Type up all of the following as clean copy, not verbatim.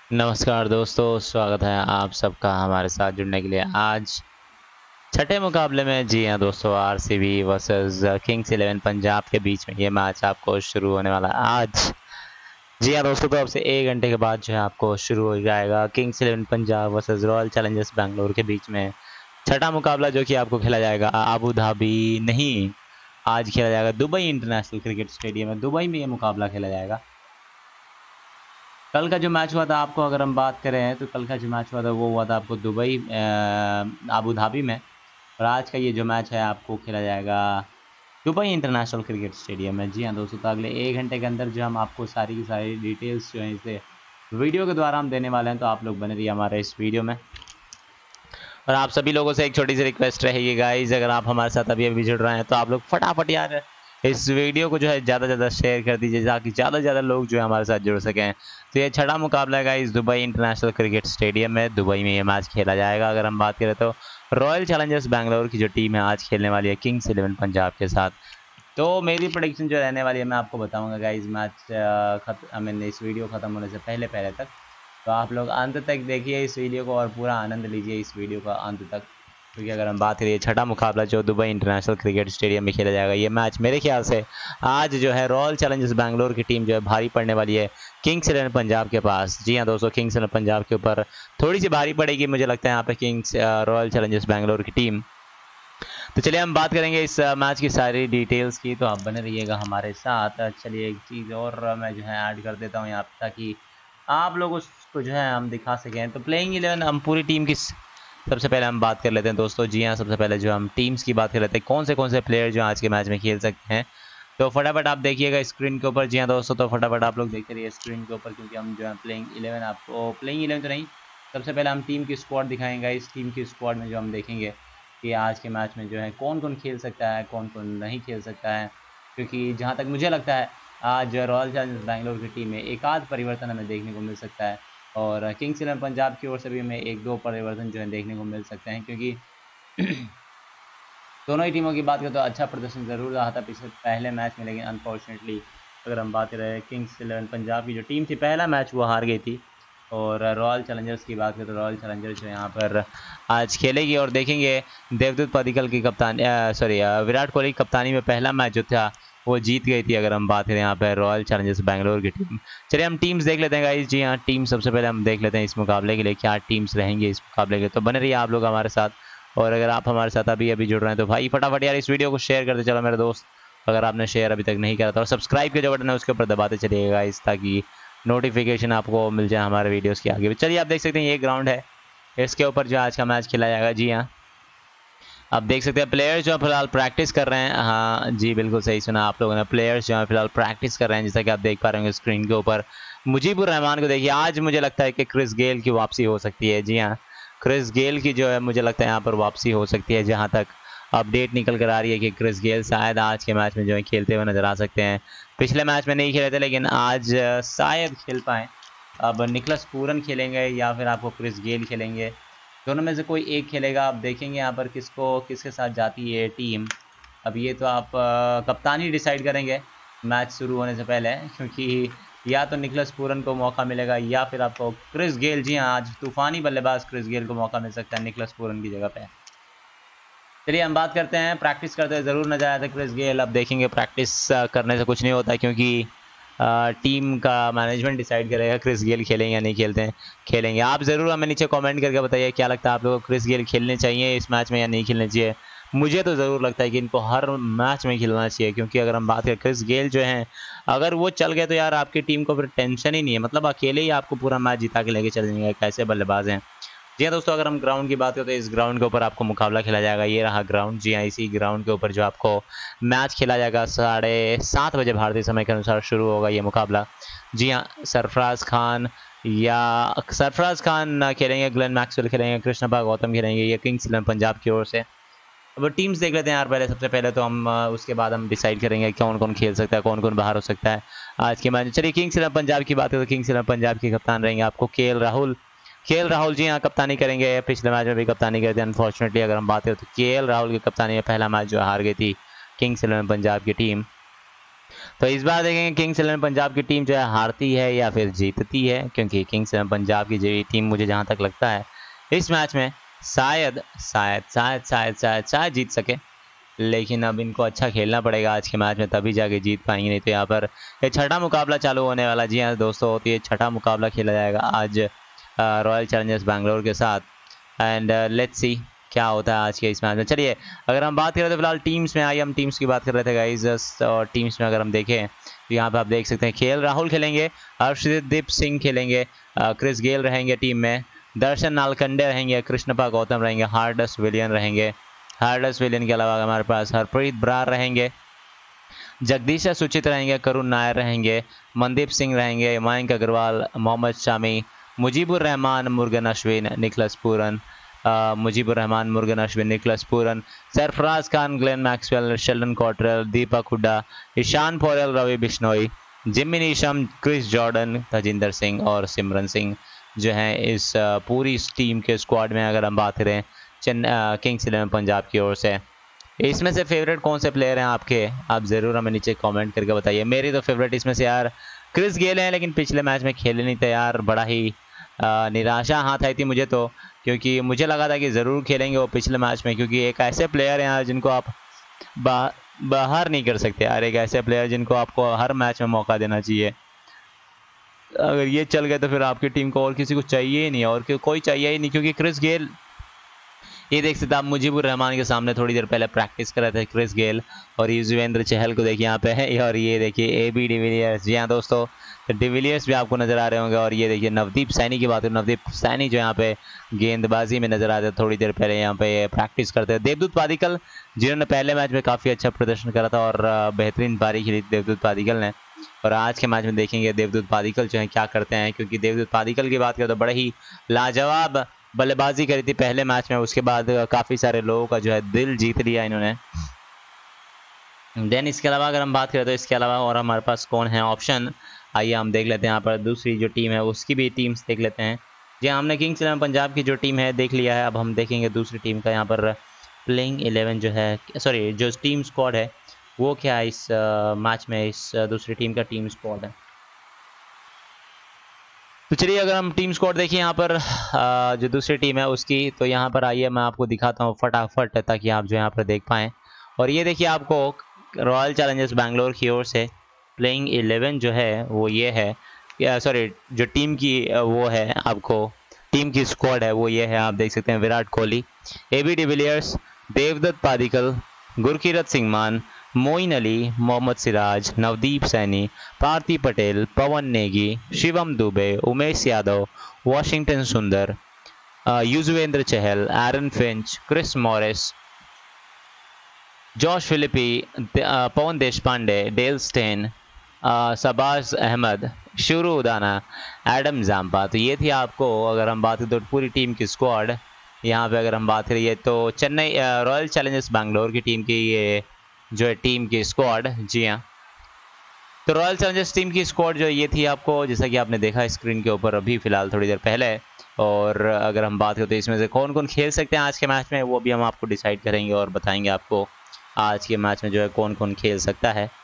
नमस्कार दोस्तों, स्वागत है आप सबका हमारे साथ जुड़ने के लिए। आज छठे मुकाबले में, जी हाँ दोस्तों, आरसीबी वर्सेस किंग्स 11 पंजाब के बीच में ये मैच आपको शुरू होने वाला है आज। जी हाँ दोस्तों, तो अब से 1 घंटे के बाद जो है आपको शुरू हो जाएगा kings 11 Punjab versus royal Challengers Bangalore के बीच में छठा मुकाबला, जो कि आपको खेला जाएगा अबू धाबी नहीं, आज खेला जाएगा दुबई इंटरनेशनल क्रिकेट स्टेडियम में। दुबई में ये मुकाबला खेला जाएगा। कल का जो मैच हुआ था, आपको अगर हम बात करें तो कल का जो मैच हुआ था वो हुआ था आपको दुबई अबू धाबी में। और आज का ये जो मैच है आपको खेला जाएगा दुबई इंटरनेशनल क्रिकेट स्टेडियम में। जी हाँ दोस्तों, तो अगले 1 घंटे के अंदर जो हम आपको सारी की सारी डिटेल्स जो है इसे वीडियो के द्वारा हम देने वाले हैं, तो आप लोग बने रहिए हमारे इस वीडियो में। और आप सभी लोगों से एक छोटी सी रिक्वेस्ट रहेगी गाइज, अगर आप हमारे साथ अभी अभी जुड़ रहे हैं तो आप लोग फटाफट यार इस वीडियो को जो है ज़्यादा से ज़्यादा शेयर कर दीजिए, ताकि ज़्यादा से ज़्यादा लोग जो है हमारे साथ जुड़ सकें। तो ये छठा मुकाबला है guys Dubai international cricket stadium में। दुबई में ये मैच खेला जाएगा। अगर हम बात करें तो रॉयल चैलेंजर्स बैंगलोर की जो टीम है आज खेलने वाली है किंग्स 11 पंजाब के साथ। तो मेरी प्रेडिक्शन जो रहने वाली है मैं आपको बताऊंगा गाइज, मैच आई मीन इस वीडियो ख़त्म होने से पहले पहले तक। तो आप लोग अंत तक देखिए इस वीडियो को और पूरा आनंद लीजिए इस वीडियो का अंत तक, क्योंकि अगर हम बात करिए छठा मुकाबला जो दुबई इंटरनेशनल क्रिकेट स्टेडियम में खेला जाएगा, ये मैच मेरे ख्याल से आज जो है रॉयल चैलेंजर्स बैंगलोर की टीम जो है भारी पड़ने वाली है किंग्स 11 पंजाब के पास। जी हाँ दोस्तों, किंग्स 11 पंजाब के ऊपर थोड़ी सी भारी पड़ेगी मुझे लगता है यहाँ पे किंग्स रॉयल चैलेंजर्स बैंगलोर की टीम। तो चलिए हम बात करेंगे इस मैच की सारी डिटेल्स की, तो आप बने रहिएगा हमारे साथ। चलिए एक चीज़ और मैं जो है ऐड कर देता हूँ यहाँ पे, ताकि आप लोगों को जो है हम दिखा सकें। तो प्लेइंग 11 हम पूरी टीम की सबसे पहले हम बात कर लेते हैं दोस्तों। जी हाँ, सबसे पहले जो हम टीम्स की बात कर लेते हैं, कौन से प्लेयर जो आज के मैच में खेल सकते हैं। तो फटाफट आप देखिएगा स्क्रीन के ऊपर। जी हाँ दोस्तों, तो फटाफट आप लोग देखते रहिए स्क्रीन के ऊपर, क्योंकि हम जो है प्लेइंग 11 आपको प्लेइंग 11 तो नहीं, सबसे पहले हम टीम की स्क्वाड दिखाएंगे। इस टीम की स्क्वाड में जो हम देखेंगे कि आज के मैच में जो है कौन कौन खेल सकता है, कौन कौन नहीं खेल सकता है। क्योंकि जहाँ तक मुझे लगता है आज रॉयल चैलेंजर्स बैंगलोर की टीम में एक आध परिवर्तन हमें देखने को मिल सकता है, और किंग्स 11 पंजाब की ओर से भी हमें 1-2 परिवर्तन जो है देखने को मिल सकते हैं, क्योंकि दोनों ही टीमों की बात करें तो अच्छा प्रदर्शन ज़रूर रहा था पिछले पहले मैच में, लेकिन अनफॉर्चुनेटली अगर हम बात करें किंग्स 11 पंजाब की जो टीम थी, पहला मैच वो हार गई थी। और रॉयल चैलेंजर्स की बात करें तो रॉयल चैलेंजर्स जो यहाँ पर आज खेलेगी, और देखेंगे देवदूत पडिक्कल की कप्तानी विराट कोहली की कप्तानी में पहला मैच जो था वो जीत गई थी। अगर हम बात करें यहाँ पर रॉयल चैलेंजर्स बैंगलोर की टीम। चलिए हम टीम्स देख लेते हैं गाइस। जी हाँ, टीम सबसे पहले हम देख लेते हैं इस मुकाबले के लिए क्या टीम्स रहेंगी इस मुकाबले के, तो बने रहिए आप लोग हमारे साथ। और अगर आप हमारे साथ अभी अभी जुड़ रहे हैं तो भाई फटाफट यार इस वीडियो को शेयर करते चलो मेरे दोस्त, अगर आपने शेयर अभी तक नहीं करा था। और सब्सक्राइब के जो बटन है उसके ऊपर दबाते चलिएगा गाइस, ताकि नोटिफिकेशन आपको मिल जाए हमारे वीडियोस की आगे भी। चलिए आप देख सकते हैं ये ग्राउंड है, इसके ऊपर जो आज का मैच खेला जाएगा। जी हाँ, आप देख सकते हैं प्लेयर्स जो फिलहाल प्रैक्टिस कर रहे हैं। हाँ जी, बिल्कुल सही सुना आप लोगों ने, प्लेयर्स जो है फिलहाल प्रैक्टिस कर रहे हैं, जैसा कि आप देख पा रहे होंगे स्क्रीन के ऊपर। मुजीबुर रहमान को देखिए, आज मुझे लगता है कि क्रिस गेल की वापसी हो सकती है। जी हाँ, क्रिस गेल की जो है मुझे लगता है यहाँ पर वापसी हो सकती है, जहाँ तक अपडेट निकल कर आ रही है कि क्रिस गेल शायद आज के मैच में जो है खेलते हुए नजर आ सकते हैं। पिछले मैच में नहीं खेले थे, लेकिन आज शायद खेल पाएँ। अब निकलस पूरन खेलेंगे या फिर आपको क्रिस गेल खेलेंगे, दोनों में से कोई एक खेलेगा। आप देखेंगे यहाँ पर किसके साथ जाती है टीम। अब ये तो आप कप्तानी डिसाइड करेंगे मैच शुरू होने से पहले, क्योंकि या तो निकलस पूरन को मौका मिलेगा या फिर आपको क्रिस गेल, जी हाँ आज तूफानी बल्लेबाज क्रिस गेल को मौका मिल सकता है निकलस पूरन की जगह पे। चलिए हम बात करते हैं, प्रैक्टिस करते हुए ज़रूर नजर आया था क्रिस गेल। अब देखेंगे प्रैक्टिस करने से कुछ नहीं होता, क्योंकि टीम का मैनेजमेंट डिसाइड करेगा क्रिस गेल खेलेंगे या नहीं खेलेंगे। आप ज़रूर हमें नीचे कमेंट करके बताइए क्या लगता है आप लोगों को, क्रिस गेल खेलने चाहिए इस मैच में या नहीं खेलने चाहिए। मुझे तो ज़रूर लगता है कि इनको हर मैच में खिलना चाहिए, क्योंकि अगर हम बात करें क्रिस गेल जो हैं, अगर वो चल गए तो यार आपकी टीम को फिर टेंशन ही नहीं है, मतलब अकेले ही आपको पूरा मैच जिता के लेके चलेंगे, कैसे बल्लेबाज हैं। जी हाँ दोस्तों, अगर हम ग्राउंड की बात करें तो इस ग्राउंड के ऊपर आपको मुकाबला खेला जाएगा। ये रहा ग्राउंड। जी हाँ, इसी ग्राउंड के ऊपर जो आपको मैच खेला जाएगा 7:30 बजे भारतीय समय के अनुसार शुरू होगा ये मुकाबला। जी हाँ, सरफराज खान खेलेंगे, ग्लेन मैक्सवेल खेलेंगे, कृष्णप्पा गौतम खेलेंगे, ये किंग्स 11 पंजाब की ओर से। अब टीम्स देख लेते हैं यार पहले, सबसे पहले तो हम उसके बाद हम डिसाइड करेंगे कौन कौन खेल सकता है, कौन कौन बाहर हो सकता है आज के मैच। चलिए किंग्स 11 पंजाब की बात करें तो किंग्स 11 पंजाब के कप्तान रहेंगे आपको के एल राहुल। जी हाँ, कप्तानी करेंगे, पिछले मैच में भी कप्तानी करते हैं। अनफॉर्चुनेटली अगर हम बात करें तो के एल राहुल की कप्तानी में पहला मैच जो हार गई थी किंग्स 11 पंजाब की टीम। तो इस बार देखेंगे किंग्स 11 पंजाब की टीम जो है हारती है या फिर जीतती है, क्योंकि किंग्स 11 पंजाब की जो टीम मुझे जहाँ तक लगता है इस मैच में शायद शायद शायद शायद शायद शायद जीत सके, लेकिन अब इनको अच्छा खेलना पड़ेगा आज के मैच में, तभी जाके जीत पाएंगे, नहीं तो यहाँ पर ये छठा मुकाबला चालू होने वाला। जी हाँ दोस्तों, तो ये छठा मुकाबला खेला जाएगा आज रॉयल चैलेंजर्स बैंगलोर के साथ, एंड लेट्स सी क्या होता है आज के इस मैच में। चलिए अगर हम बात करें तो फिलहाल टीम्स में, हम टीम्स की बात कर रहे थे गाइस, और टीम्स में अगर हम देखें तो यहाँ पे आप देख सकते हैं खेल राहुल खेलेंगे, हर्षदीप सिंह खेलेंगे, क्रिस गेल रहेंगे टीम में, दर्शन नालकंडे रहेंगे, कृष्णपा गौतम रहेंगे, हार्डस विलियन रहेंगे, हार्डस विलियन के अलावा हमारे पास हरप्रीत बरार रहेंगे, जगदीश सुचित रहेंगे, करुण नायर रहेंगे, मनदीप सिंह रहेंगे, Mayank Agarwal, Mohammed Shami, Mujeebur Rahman, Murugan Ashwin, Nicholas Pooran, Mujeebur Rahman, Murugan Ashwin, Nicholas Pooran, Sarfaraz Khan, Glenn Maxwell, Sheldon Cottrell, Deepak Hooda, Ishan Porel, Ravi Bishnoi, Jimmy Neesham, Chris Jordan, Tajinder Singh और सिमरन सिंह जो हैं इस पूरी टीम के स्क्वाड में। अगर हम बात करें किंग्स 11 पंजाब की ओर से, इसमें से फेवरेट कौन से प्लेयर हैं आपके, आप ज़रूर हमें नीचे कमेंट करके बताइए। मेरी तो फेवरेट इसमें से यार क्रिस गेल हैं, लेकिन पिछले मैच में खेले नहीं थे यार, बड़ा ही निराशा हाथ आई थी मुझे तो, क्योंकि मुझे लगा था कि ज़रूर खेलेंगे वो पिछले मैच में, क्योंकि एक ऐसे प्लेयर हैं यार जिनको आप बाहर नहीं कर सकते यार, एक ऐसे प्लेयर जिनको आपको हर मैच में मौका देना चाहिए। अगर ये चल गए तो फिर आपकी टीम को और किसी को चाहिए ही नहीं, और कोई चाहिए ही नहीं, क्योंकि क्रिस गेल, ये देख सकते आप मुजीबुर रहमान के सामने थोड़ी देर पहले प्रैक्टिस कर रहे थे क्रिस गेल, और युजवेंद्र चहल को देखिए यहाँ पे है, और ये देखिए AB डिविलियर्स। जी हाँ दोस्तों, तो डिविलियर्स भी आपको नज़र आ रहे होंगे, और ये देखिए नवदीप सैनी की बात है, नवदीप सैनी जो यहाँ पे गेंदबाजी में नजर आते थोड़ी देर पहले यहाँ पे प्रैक्टिस करते हैं। देवदूत पादिक्कल जिन्होंने पहले मैच में काफ़ी अच्छा प्रदर्शन करा था और बेहतरीन पारी खेली देवदूत पादिक्कल ने, और आज के मैच में देखेंगे देवदूत पादिक्कल जो है क्या करते हैं, क्योंकि देवदूत पादिक्कल की बात करें तो बड़े ही लाजवाब बल्लेबाजी करी थी पहले मैच में, उसके बाद काफ़ी सारे लोगों का जो है दिल जीत लिया इन्होंने। देन इसके अलावा अगर हम बात करें तो इसके अलावा और हमारे पास कौन है ऑप्शन, आइए हम देख लेते हैं यहाँ पर दूसरी जो टीम है उसकी भी टीम्स देख लेते हैं। जी हमने किंग्स 11 पंजाब की जो टीम है देख लिया है, अब हम देखेंगे दूसरी टीम का यहाँ पर प्लेइंग 11 जो है, सॉरी जो टीम स्क्वाड है वो क्या है इस मैच में, इस दूसरी टीम का टीम स्क्वाड है। तो चलिए अगर हम टीम स्क्वाड देखिए यहाँ पर जो दूसरी टीम है उसकी, तो यहाँ पर आइए मैं आपको दिखाता हूँ फटाफट, ताकि आप जो यहाँ पर देख पाएँ। और ये देखिए आपको रॉयल चैलेंजर्स बैंगलोर की ओर से प्लेइंग 11 जो है वो ये है, सॉरी जो टीम की वो है, आपको टीम की स्क्वाड है वो ये है, आप देख सकते हैं Virat Kohli, AB de Villiers, Devdutt Padikkal, Gurkeerat Singh Mann, Moeen Ali, Mohammed Siraj, Navdeep Saini, Parthiv Patel, Pawan Negi, Shivam Dube, Umesh Yadav, Washington Sundar, Yuzvendra Chahal, Aaron Finch, Chris Morris, Josh Philippe, Pawan Deshpande, Dale Steyn, Shahbaz Ahmed, Isuru Udana, Adam Zampa. तो ये थी आपको अगर हम बात करें तो पूरी टीम की स्क्वाड। यहाँ पे अगर हम बात करिए तो चेन्नई रॉयल चैलेंजर्स बैंगलोर की टीम की ये जो है टीम की स्क्वाड। जी हाँ, तो रॉयल चैलेंजर्स टीम की स्क्वाड जो ये थी आपको, जैसा कि आपने देखा स्क्रीन के ऊपर अभी फिलहाल थोड़ी देर पहले। और अगर हम बात करें तो इसमें से कौन कौन खेल सकते हैं आज के मैच में, वो भी हम आपको डिसाइड करेंगे और बताएंगे आपको आज के मैच में जो है कौन कौन खेल सकता है।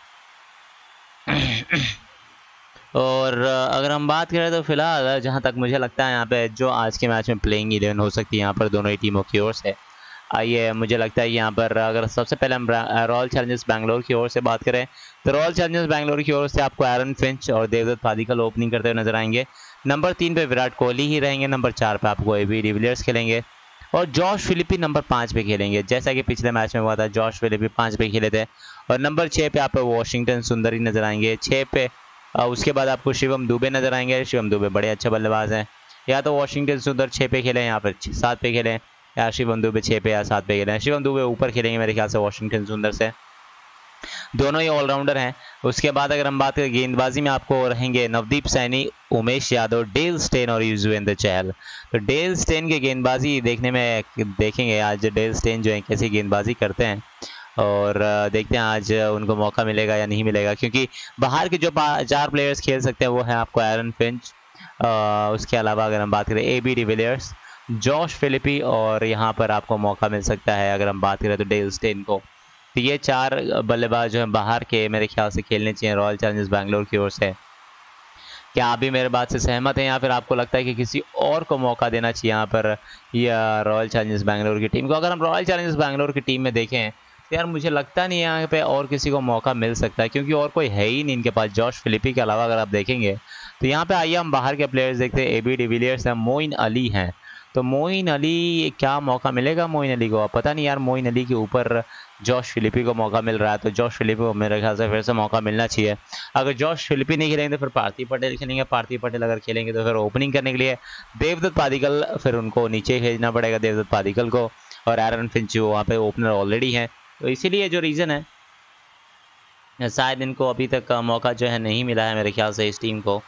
और अगर हम बात करें तो फिलहाल जहां तक मुझे लगता है यहाँ पे जो आज के मैच में प्लेइंग 11 हो सकती है यहाँ पर दोनों ही टीमों की ओर से, आइए मुझे लगता है यहाँ पर अगर सबसे पहले हम रॉयल चैलेंजर्स बैंगलोर की ओर से बात करें तो रॉयल चैलेंजर्स बैंगलोर की ओर से आपको एरन फिंच और देवदत्त पादिक्कल ओपनिंग करते हुए नजर आएंगे। नंबर 3 पे विराट कोहली ही रहेंगे, नंबर 4 पे आपको AB डिविलियर्स खेलेंगे, और जॉश फिलिपी नंबर 5 पे खेलेंगे, जैसा कि पिछले मैच में हुआ था जॉश फिलिपी 5 पे खेले थे। और नंबर 6 पे आप वॉशिंगटन सुंदर ही नजर आएंगे, 6 पे उसके बाद आपको शिवम दुबे नजर आएंगे। शिवम दुबे बड़े अच्छे बल्लेबाज हैं, या तो वॉशिंगटन सुंदर 6 पे खेलें या फिर 7 पे खेलें, या शिवम दुबे 6 पे या 7 पे खेलें। शिवम दुबे ऊपर खेलेंगे मेरे ख्याल से वॉशिंगटन सुंदर से, दोनों ही ऑलराउंडर हैं। उसके बाद अगर हम बात करें गेंदबाजी में आपको रहेंगे नवदीप सैनी, उमेश यादव, डेल स्टेन और युजवेंद्र चहल। तो डेल स्टेन की गेंदबाजी देखने में देखेंगे आज डेल स्टेन जो है कैसी गेंदबाजी करते हैं, और देखते हैं आज उनको मौका मिलेगा या नहीं मिलेगा, क्योंकि बाहर के जो 4 प्लेयर्स खेल सकते हैं वो है आपको एरन फिंच, उसके अलावा अगर हम बात करें AB डिविलियर्स, जॉश फिलिपी, और यहाँ पर आपको मौका मिल सकता है अगर हम बात करें तो डेल स्टेन को। तो ये 4 बल्लेबाज जो हैं बाहर के मेरे ख्याल से खेलने चाहिए रॉयल चैलेंजर्स बैंगलोर की ओर से। क्या आप भी मेरे बात से सहमत हैं या फिर आपको लगता है कि किसी और को मौका देना चाहिए यहाँ पर या रॉयल चैलेंजर्स बैंगलोर की टीम को? अगर हम रॉयल चैलेंजर्स बैंगलोर की टीम में देखें तो यार मुझे लगता नहीं यहाँ पे और किसी को मौका मिल सकता है, क्योंकि और कोई है ही नहीं इनके पास जॉश फिलिपी के अलावा। अगर आप देखेंगे तो यहाँ पे आइए हम बाहर के प्लेयर्स देखते हैं। एबी डिविलियर्स हैं, मोइन अली हैं। तो मोइन अली, क्या मौका मिलेगा मोइन अली को? पता नहीं यार, मोइन अली के ऊपर जॉश फिलिपी को मौका मिल रहा है, तो जॉश फिलिपी को मेरे ख्याल से फिर से मौका मिलना चाहिए। अगर जॉश फिलिपी नहीं खेलेंगे तो फिर पार्थिव पटेल खेलेंगे। पार्थिव पटेल अगर खेलेंगे तो फिर ओपनिंग करने के लिए देवदत्त पादिकल, फिर उनको नीचे भेजना पड़ेगा देवदत्त पादिकल को, और एरन फिंच वहाँ पे ओपनर ऑलरेडी है। तो इसीलिए जो रीज़न है शायद इनको अभी तक मौका जो है नहीं मिला है मेरे ख्याल से इस टीम को।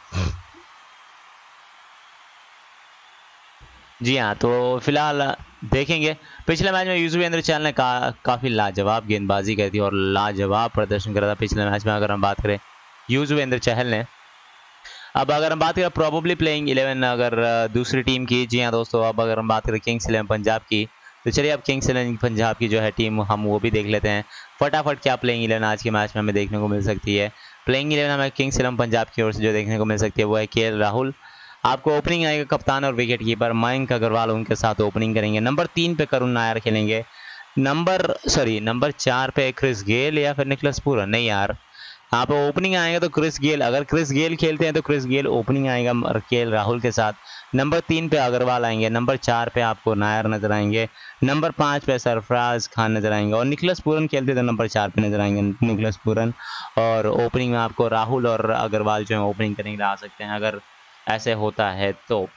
जी हाँ, तो फिलहाल देखेंगे पिछले मैच में युजवेंद्र चहल ने काफ़ी लाजवाब गेंदबाजी की थी और लाजवाब प्रदर्शन करा था पिछले मैच में। अगर हम बात करें युजवेंद्र चहल ने, अब अगर हम बात करें प्रोबेबली प्लेइंग 11 अगर दूसरी टीम की, जी हाँ दोस्तों, अब अगर हम बात करें किंग्स 11 पंजाब की, तो चलिए अब किंग्स 11 पंजाब की जो है टीम हम वो भी देख लेते हैं फटाफट। क्या प्लेइंग 11 आज के मैच में हमें देखने को मिल सकती है? प्लेइंग 11 हमें किंग्स 11 पंजाब की ओर से जो देखने को मिल सकती है वो है केएल राहुल। आपको ओपनिंग आएगा कप्तान और विकेट कीपर मयंक अग्रवाल, उनके साथ ओपनिंग करेंगे। नंबर 3 पे करुण नायर खेलेंगे। नंबर 4 पे क्रिस गेल या फिर निकलस पूरन, नहीं यार, यहाँ पे ओपनिंग आएगा तो क्रिस गेल। अगर क्रिस गेल खेलते हैं तो क्रिस गेल ओपनिंग आएगा केएल राहुल के साथ। नंबर 3 पे अग्रवाल आएंगे। नंबर 4 पे आपको नायर नजर आएंगे। नंबर 5 पे सरफराज खान नजर आएंगे, और निकलस पूरन खेलते तो नंबर 4 पे नजर आएंगे निकलस पूरन। और ओपनिंग में आपको राहुल और अग्रवाल जो है ओपनिंग करने के लिए आ सकते हैं अगर ऐसे होता है तो।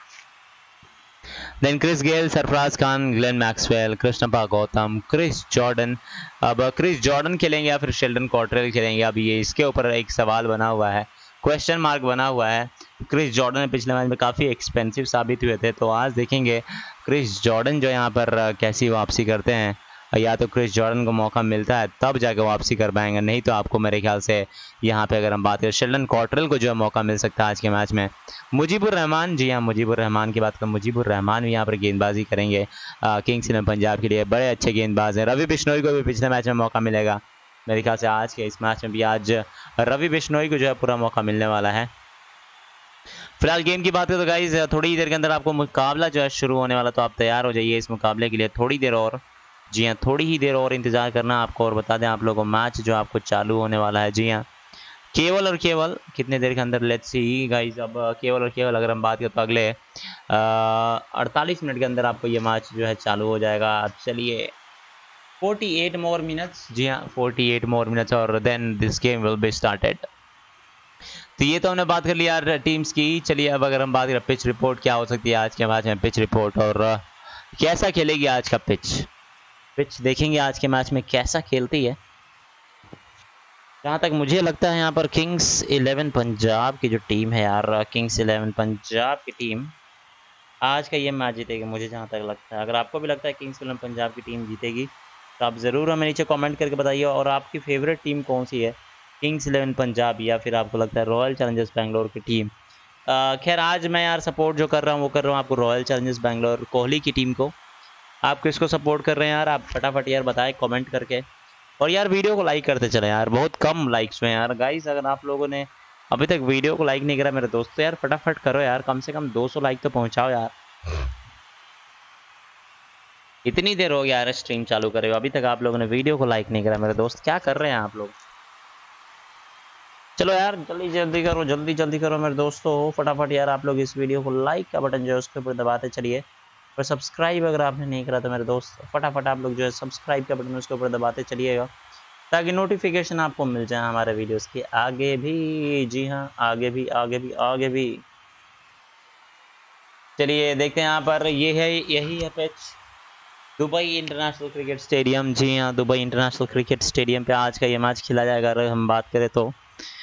Then Chris Gayle, Sarfaraz Khan, Glenn Maxwell, Krishnappa Gowtham, Chris Jordan. अब क्रिस जॉर्डन खेलेंगे या फिर शेल्डन कॉट्रेल खेलेंगे, अब ये इसके ऊपर एक सवाल बना हुआ है, क्वेश्चन मार्क बना हुआ है। क्रिस जॉर्डन पिछले मैच में काफ़ी एक्सपेंसिव साबित हुए थे, तो आज देखेंगे क्रिस जॉर्डन जो यहाँ पर कैसी वापसी करते हैं। या तो क्रिस जॉर्डन को मौका मिलता है तब जाकर वापसी कर पाएंगे, नहीं तो आपको मेरे ख्याल से यहाँ पे अगर हम बात करें शेल्डन कॉट्रेल को जो है मौका मिल सकता है आज के मैच में। मुजीबुर रहमान, जी हाँ मुजीबुर रहमान की बात करें, मुजीबुर रहमान भी यहाँ पर गेंदबाजी करेंगे किंग्स 11 पंजाब के लिए, बड़े अच्छे गेंदबाज हैं। रवि बिश्नोई को भी पिछले मैच में मौका मिलेगा, मेरे ख्याल से आज के इस मैच में भी आज रवि बिश्नोई को जो है पूरा मौका मिलने वाला है। फिलहाल गेम की बात करें तो गाइज थोड़ी देर के अंदर आपको मुकाबला जो है शुरू होने वाला, तो आप तैयार हो जाइए इस मुकाबले के लिए। थोड़ी देर और, जी हाँ थोड़ी ही देर और इंतजार करना आपको। और बता दें आप लोगों को मैच जो आपको चालू होने वाला है, जी हाँ केवल और केवल कितने देर के अंदर, लेट्स सी गाइज। अब केवल और केवल अगर हम बात करें तो अगले 48 मिनट के अंदर आपको ये मैच जो है चालू हो जाएगा। चलिए 48 मोर मिनट्स, जी हाँ 48 मोर मिनट्स और then this game will be started. तो ये तो हमने बात कर लिया यार टीम्स की। चलिए अब अगर हम बात करें पिच रिपोर्ट क्या हो सकती है आज के मैच में, पिच रिपोर्ट और कैसा खेलेगी आज का पिच देखेंगे आज के मैच में कैसा खेलती है। जहाँ तक मुझे लगता है यहाँ पर किंग्स 11 पंजाब की जो टीम है यार, किंग्स 11 पंजाब की टीम आज का ये मैच जीतेगी मुझे जहाँ तक लगता है। अगर आपको भी लगता है किंग्स 11 पंजाब की टीम जीतेगी तो आप ज़रूर हमें नीचे कमेंट करके बताइए। और आपकी फेवरेट टीम कौन सी है, किंग्स 11 पंजाब या फिर आपको लगता है रॉयल चैलेंजर्स बैंगलोर की टीम? खैर आज मैं यार सपोर्ट जो कर रहा हूँ वो कर रहा हूँ आपको रॉयल चैलेंजर्स बैंगलोर कोहली की टीम को। आप किसको सपोर्ट कर रहे हैं यार, आप फटाफट यार बताएं कमेंट करके। और यार वीडियो को लाइक करते चले यार, बहुत कम लाइक्स हुए यार गाइस। अगर आप लोगों ने अभी तक वीडियो को लाइक नहीं करा मेरे दोस्त तो यार फटाफट करो यार, कम से कम 200 लाइक तो पहुंचाओ यार। इतनी देर हो गया यार स्ट्रीम चालू करे, अभी तक आप लोगों ने वीडियो को लाइक नहीं करा मेरे दोस्त, क्या कर रहे हैं आप लोग? चलो यार जल्दी जल्दी करो मेरे दोस्तों, फटाफट यार आप लोग इस वीडियो को लाइक का बटन जो है उसके ऊपर दबाते चलिए। और सब्सक्राइब अगर आपने नहीं करा तो मेरे दोस्त फटाफट आप लोग जो है सब्सक्राइब का बटन उसके ऊपर दबाते चलिएगा, ताकि नोटिफिकेशन आपको मिल जाए हमारे वीडियोस के आगे भी। जी हाँ आगे भी। चलिए देखते हैं यहाँ पर, यही है pitch, Dubai international cricket Stadium. जी हाँ दुबई इंटरनेशनल क्रिकेट स्टेडियम पे आज का ये मैच खेला जाएगा अगर हम बात करें तो।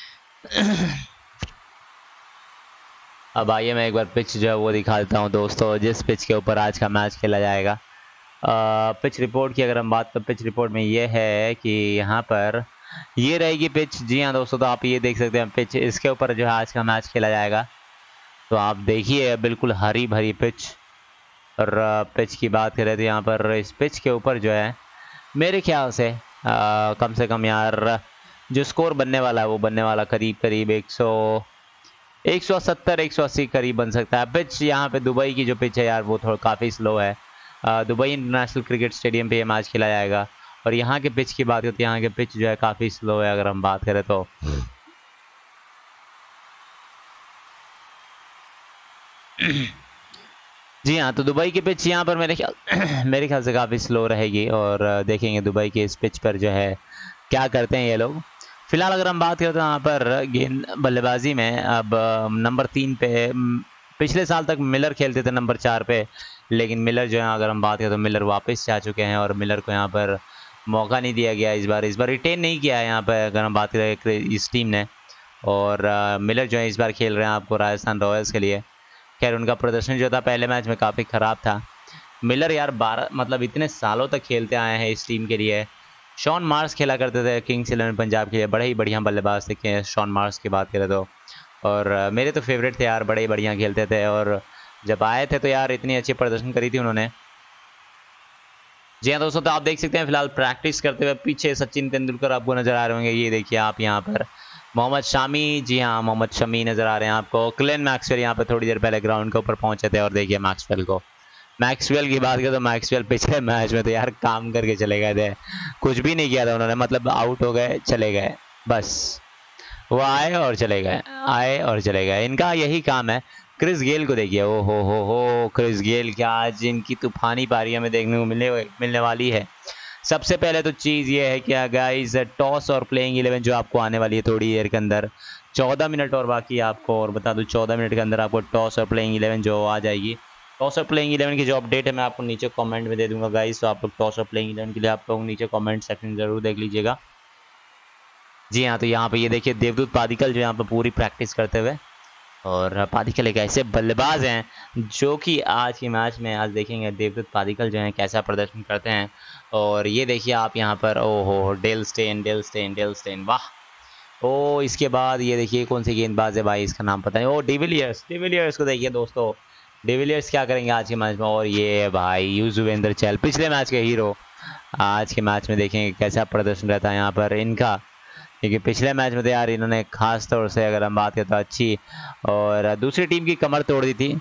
अब आइए मैं एक बार पिच जो है वो दिखा देता हूँ दोस्तों, जिस पिच के ऊपर आज का मैच खेला जाएगा। पिच रिपोर्ट की अगर हम बात करें, पिच रिपोर्ट में ये है कि यहाँ पर ये रहेगी पिच। जी हाँ दोस्तों, तो आप ये देख सकते हैं पिच, इसके ऊपर जो है आज का मैच खेला जाएगा। तो आप देखिए बिल्कुल हरी भरी पिच। और पिच की बात करें तो यहाँ पर इस पिच के ऊपर जो है मेरे ख्याल से कम से कम यार जो स्कोर बनने वाला है वो बनने वाला करीब करीब 170 180 करीब बन सकता है। पिच यहाँ पे दुबई की जो पिच है यार वो थोड़ा काफ़ी स्लो है। दुबई इंटरनेशनल क्रिकेट स्टेडियम पे ये मैच खेला जाएगा और यहाँ के पिच की बात होती है, यहाँ के पिच जो है काफ़ी स्लो है अगर हम बात करें तो। जी हाँ, तो दुबई की पिच यहाँ पर मेरे ख्याल से काफ़ी स्लो रहेगी और देखेंगे दुबई के इस पिच पर जो है क्या करते हैं ये लोग। फिलहाल अगर हम बात करें तो यहाँ पर गेंद बल्लेबाजी में अब नंबर 3 पे पिछले साल तक मिलर खेलते थे नंबर 4 पे, लेकिन मिलर जो है अगर हम बात करें तो मिलर वापस से आ चुके हैं और मिलर को यहाँ पर मौका नहीं दिया गया इस बार रिटेन नहीं किया है यहाँ पर अगर हम बात करें इस टीम ने। और मिलर जो है इस बार खेल रहे हैं आपको राजस्थान रॉयल्स के लिए। खैर उनका प्रदर्शन जो था पहले मैच में काफ़ी ख़राब था। मिलर यार 12 मतलब इतने सालों तक खेलते आए हैं इस टीम के लिए। शॉन मार्स खेला करते थे किंग्स 11 पंजाब के लिए, बड़े ही बढ़िया बल्लेबाज थे शॉन मार्स की बात करें तो। और मेरे तो फेवरेट थे यार, बड़े ही बढ़िया खेलते थे और जब आए थे तो यार इतनी अच्छी प्रदर्शन करी थी उन्होंने। जी हाँ दोस्तों, तो आप देख सकते हैं फिलहाल प्रैक्टिस करते हुए पीछे सचिन तेंदुलकर आपको नज़र आ रहे होंगे। ये देखिए आप यहाँ पर मोहम्मद शामी, जी हाँ मोहम्मद शमी नज़र आ रहे हैं आपको। क्लेन मैक्सवेल यहाँ पर थोड़ी देर पहले ग्राउंड के ऊपर पहुँचे थे और देखिए मैक्सवेल की बात करें तो मैक्सवेल पिछले मैच में तो यार काम करके चले गए थे, कुछ भी नहीं किया था उन्होंने, मतलब आउट हो गए चले गए बस। वो आए और चले गए, इनका यही काम है। क्रिस गेल को देखिए, ओ हो क्रिस गेल क्या आज इनकी तूफानी पारियां में देखने को मिलने वाली है। सबसे पहले तो चीज़ ये है कि गाइस टॉस और प्लेइंग 11 जो आपको आने वाली है थोड़ी देर के अंदर, 14 मिनट और बाकी आपको, और बता दूं 14 मिनट के अंदर आपको टॉस और प्लेइंग 11 जो आ जाएगी। टॉस और प्लेइंग 11 की जो अपडेट है मैं आपको नीचे कमेंट में दे दूंगा गाइस, तो आप लोग टॉस और प्लेइंग 11 के लिए आप लोग नीचे कमेंट सेक्शन जरूर देख लीजिएगा। जी हाँ, तो यहाँ पे ये देखिए देवदूत पादिक्कल जो यहाँ पे पूरी प्रैक्टिस करते हुए, और पादिक्कल एक ऐसे बल्लेबाज हैं जो कि आज के मैच में आज देखेंगे देवदूत पादिक्कल जो है कैसा प्रदर्शन करते हैं। और ये देखिए आप यहाँ पर ओहो डेल स्टेन वाह। ओ इसके बाद ये देखिए कौन सी गेंदबाज है भाई, इसका नाम पता नहीं। ओ डिविलियर्स को देखिए दोस्तों, डिविलियर्स क्या करेंगे आज के मैच में। और ये भाई युजवेंद्र चहल पिछले मैच के हीरो, आज के मैच में देखेंगे कैसा प्रदर्शन रहता है यहाँ पर इनका, क्योंकि पिछले मैच में तो यार इन्होंने खास तौर से अगर हम बात करें तो अच्छी और दूसरी टीम की कमर तोड़ दी थी।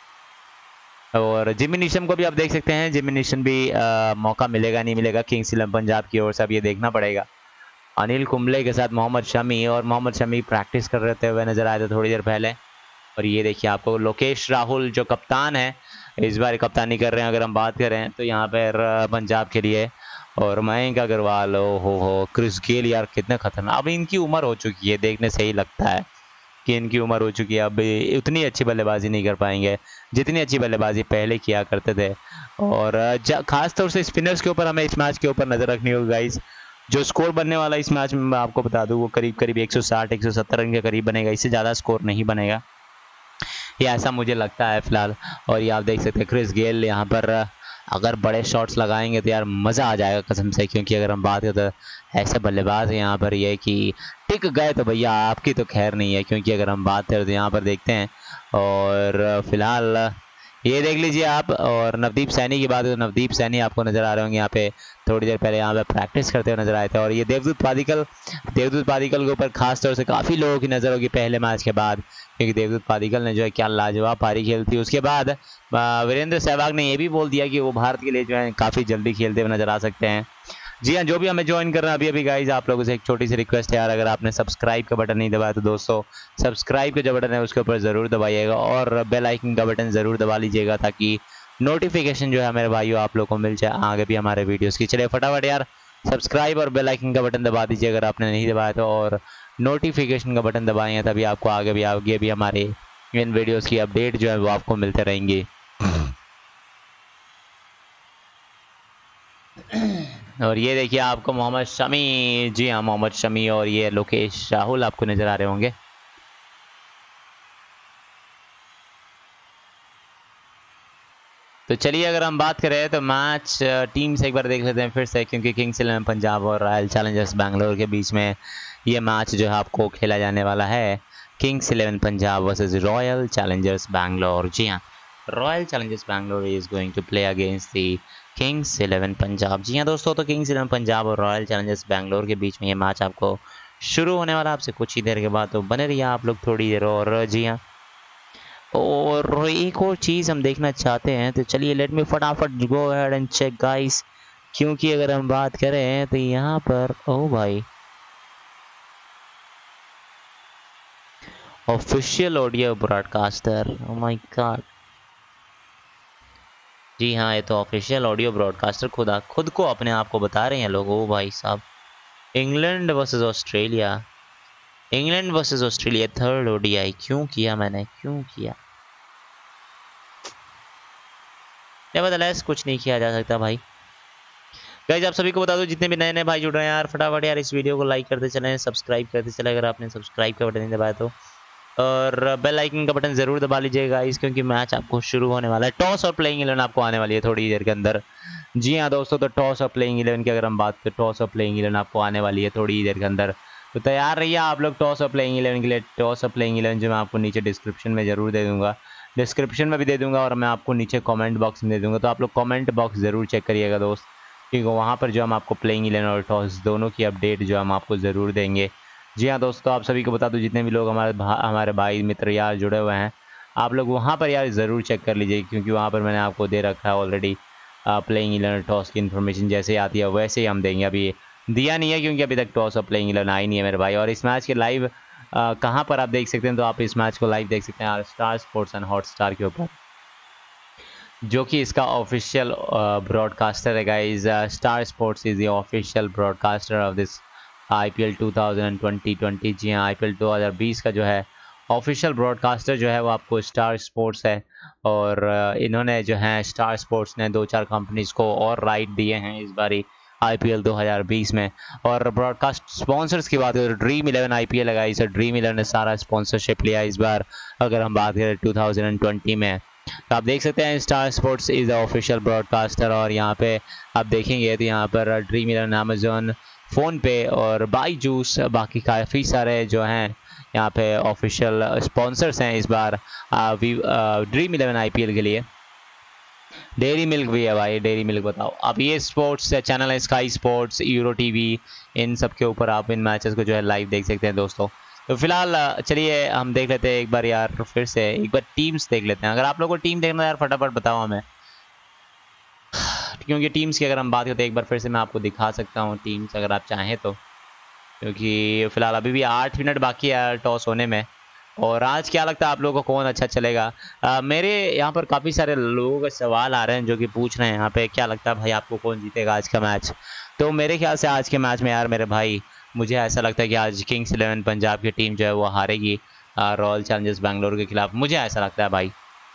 और जिमी नीशम को भी आप देख सकते हैं, जिमी नीशम भी मौका मिलेगा नहीं मिलेगा किंग्स 11 पंजाब की ओर से, अब ये देखना पड़ेगा। अनिल कुंबले के साथ मोहम्मद शमी, और मोहम्मद शमी प्रैक्टिस कर रहे हुए नजर आए थे थोड़ी देर पहले। और ये देखिए आपको लोकेश राहुल जो कप्तान है इस बार कप्तानी कर रहे हैं अगर हम बात करें तो यहाँ पर पंजाब के लिए। और मयंक अग्रवाल, हो क्रिस गेल यार कितने खतरनाक, अब इनकी उम्र हो चुकी है, देखने से ही लगता है कि इनकी उम्र हो चुकी है, अब उतनी अच्छी बल्लेबाजी नहीं कर पाएंगे जितनी अच्छी बल्लेबाजी पहले किया करते थे। और खास तौर से स्पिनर्स के ऊपर हमें इस मैच के ऊपर नज़र रखनी होगी गाइस। जो स्कोर बनने वाला इस मैच में मैं आपको बता दूं वो करीब करीब 160 170 रन के करीब बनेगा, इससे ज़्यादा स्कोर नहीं बनेगा, ये ऐसा मुझे लगता है फिलहाल। और ये आप देख सकते हैं क्रिस गेल यहाँ पर अगर बड़े शॉट्स लगाएंगे तो यार मज़ा आ जाएगा कसम से, क्योंकि अगर हम बात करें तो ऐसे बल्लेबाज हैं यहाँ पर ये कि टिक गए तो भैया आपकी तो खैर नहीं है। क्योंकि अगर हम बात करें तो यहाँ पर देखते हैं, और फिलहाल ये देख लीजिए आप। और नवदीप सैनी की बात है तो नवदीप सैनी आपको नज़र आ रहे होंगे यहाँ पे, थोड़ी देर पहले यहाँ पे प्रैक्टिस करते हुए नजर आए थे। और ये देवदूत पादिक्कल के ऊपर खास तौर से काफ़ी लोगों की नज़र होगी पहले मैच के बाद, क्योंकि देवदूत पादिक्कल ने जो है क्या लाजवाब पारी खेली थी। उसके बाद वीरेंद्र सहवाग ने ये भी बोल दिया कि वो भारत के लिए जो है काफ़ी जल्दी खेलते हुए नजर आ सकते हैं। जी हाँ, जो भी हमें ज्वाइन करना अभी गाइज आप लोगों से एक छोटी सी रिक्वेस्ट है यार, अगर आपने सब्सक्राइब का बटन नहीं दबाया तो दोस्तों सब्सक्राइब का जो बटन है उसके ऊपर ज़रूर दबाइएगा और बेल आइकन का बटन ज़रूर दबा लीजिएगा ताकि नोटिफिकेशन जो है मेरे भाइयों आप लोगों को मिल जाए आगे भी हमारे वीडियोस की। चलिए फटाफट यार सब्सक्राइब और बेल आइकन का बटन दबा दीजिए अगर आपने नहीं दबाया तो, और नोटिफिकेशन का बटन दबाएंगे तभी आपको आगे भी हमारे इन वीडियोज़ की अपडेट जो है वो आपको मिलते रहेंगी। और ये देखिए आपको मोहम्मद शमी, जी हाँ मोहम्मद शमी और ये लोकेश राहुल आपको नज़र आ रहे होंगे। तो चलिए अगर हम बात करें तो मैच टीम से एक बार देख लेते हैं फिर से, क्योंकि किंग्स 11 पंजाब और रॉयल चैलेंजर्स बैंगलोर के बीच में ये मैच जो है आपको खेला जाने वाला है, Kings 11 Punjab versus royal Challengers Bangalore. जी हाँ, Royal Challengers Bangalore is going to play against the Kings 11 Punjab. जी हाँ दोस्तों, तो किंग्स 11 पंजाब और रॉयल चैलेंजर्स बैंगलोर के बीच में ये मैच आपको शुरू होने वाला आपसे कुछ ही देर के बाद, तो बने रहिए आप लोग थोड़ी देर और। जी हाँ, और एक और चीज़ हम देखना चाहते हैं, तो चलिए लेट मी फटाफट go ahead and check guys, क्योंकि अगर हम बात करें तो यहाँ पर ओ भाई official audio broadcaster, oh my God. जी हाँ, ये तो ऑफिशियल ऑडियो ब्रॉडकास्टर खुद को अपने आप को बता रहे हैं लोग। ओ भाई साहब, England versus Australia, England versus Australia third ODI. क्यों किया मैंने, क्यों किया? नेवरदलेस कुछ नहीं किया जा सकता भाई। गाइस आप सभी को बता दो, जितने भी नए नए भाई जुड़ रहे हैं यार, फटाफट यार इस वीडियो को लाइक करते चलें, सब्सक्राइब करते चलें अगर आपने सब्सक्राइब का बटन नहीं दबाया तो, और बेल आइकन का बटन जरूर दबा लीजिएगा गाइस, क्योंकि मैच आपको शुरू होने वाला है। टॉस और प्लेइंग 11 आपको आने वाली है थोड़ी देर के अंदर। जी हाँ दोस्तों, तो टॉस और प्लेइंग 11 की अगर हम बात करें, टॉस और प्लेइंग 11 आपको आने वाली है थोड़ी देर के अंदर, तो तैयार रहिए आप लोग टॉस और प्लेइंग 11 के लिए। टॉस और प्लेइंग 11 जो मैं आपको नीचे डिस्क्रिप्शन में जरूर दे दूंगा, डिस्क्रिप्शन में भी दे दूंगा, और मैं आपको नीचे कमेंट बॉक्स में दे दूंगा, तो आप लोग कमेंट बॉक्स ज़रूर चेक करिएगा दोस्त, क्योंकि वहाँ पर जो हम आपको प्लेइंग 11 और टॉस दोनों की अपडेट जो हम आपको ज़रूर देंगे। जी हाँ दोस्तों, आप सभी को बता दूं, जितने भी लोग हमारे भाई मित्र यार जुड़े हुए हैं, आप लोग वहाँ पर यार ज़रूर चेक कर लीजिए, क्योंकि वहाँ पर मैंने आपको दे रखा है ऑलरेडी प्लेइंग 11 टॉस की इन्फॉर्मेशन जैसे आती है वैसे ही हम देंगे। अभी दिया नहीं है क्योंकि अभी तक टॉस और प्लेइंग 11 आई नहीं है मेरे भाई। और इस मैच के लाइव कहाँ पर आप देख सकते हैं, तो आप इस मैच को लाइव देख सकते हैं स्टार स्पोर्ट्स एंड हॉटस्टार के ऊपर, जो कि इसका ऑफिशियल ब्रॉडकास्टर है guys. Star Sports is the official broadcaster of this IPL 2020। जी हाँ, IPL 2020 का जो है ऑफिशियल ब्रॉडकास्टर जो है वो आपको स्टार स्पोर्ट्स है, और इन्होंने जो है स्टार स्पोर्ट्स ने 2-4 कंपनीज़ को और राइट दिए हैं इस बारी IPL 2020 में। और ब्रॉडकास्ट स्पॉन्सर्स की बात करें तो ड्रीम 11 IPL लगाई, इसे ड्रीम 11 ने सारा स्पॉन्सरशिप लिया इस बार अगर हम बात करें 2020 में। तो आप देख सकते हैं Star Sports is the official broadcaster, और यहाँ पे आप देखेंगे तो यहाँ पर ड्रीम 11, अमेजोन, फ़ोन पे और बाईजूस, बाकी काफ़ी सारे जो हैं यहाँ पे ऑफिशियल स्पॉन्सर्स हैं इस बार ड्रीम 11 IPL के लिए। डेयरी मिल्क भी है भाई, डेयरी मिल्क बताओ। अब ये स्पोर्ट्स चैनल है स्काई स्पोर्ट्स, यूरो टीवी, इन सब के ऊपर आप इन मैचेस को जो है लाइव देख सकते हैं दोस्तों। तो फिलहाल चलिए हम देख लेते हैं एक बार यार, फिर से एक बार टीम्स देख लेते हैं। अगर आप लोगों को टीम देखना है यार फटाफट बताओ हमें, क्योंकि टीम्स की अगर हम बात करते हैं एक बार फिर से मैं आपको दिखा सकता हूँ टीम्स अगर आप चाहें तो, क्योंकि फिलहाल अभी भी 8 मिनट बाकी है टॉस होने में। और आज क्या लगता है आप लोगों को कौन अच्छा चलेगा? मेरे यहाँ पर काफ़ी सारे लोगों के सवाल आ रहे हैं जो कि पूछ रहे हैं यहाँ पे, क्या लगता है भाई आपको कौन जीतेगा आज का मैच? तो मेरे ख्याल से आज के मैच में यार मेरे भाई, मुझे ऐसा लगता है कि आज किंग्स 11 पंजाब की टीम जो है वो हारेगी रॉयल चैलेंजर्स बैंगलोर के खिलाफ, मुझे ऐसा लगता है भाई।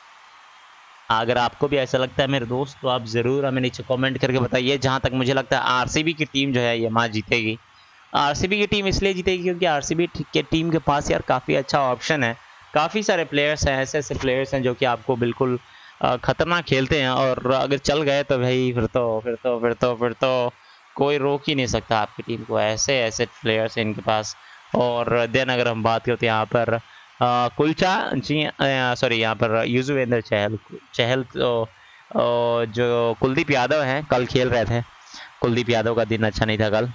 अगर आपको भी ऐसा लगता है मेरे दोस्त, तो आप ज़रूर हमें नीचे कमेंट करके बताइए। जहाँ तक मुझे लगता है आरसीबी की टीम जो है ये मैच जीतेगी। आरसीबी की टीम इसलिए जीतेगी क्योंकि आरसीबी के टीम के पास यार काफ़ी अच्छा ऑप्शन है, काफ़ी सारे प्लेयर्स हैं, ऐसे ऐसे प्लेयर्स हैं जो कि आपको बिल्कुल ख़तरनाक खेलते हैं, और अगर चल गए तो भाई फिर तो कोई रोक ही नहीं सकता आपकी टीम को। ऐसे ऐसे प्लेयर्स हैं इनके पास। और देन अगर हम बात करते हैं यहाँ पर कुलचा जी, सॉरी यहाँ पर युजवेंद्र चहल तो जो कुलदीप यादव हैं कल खेल रहे थे। कुलदीप यादव का दिन अच्छा नहीं था कल,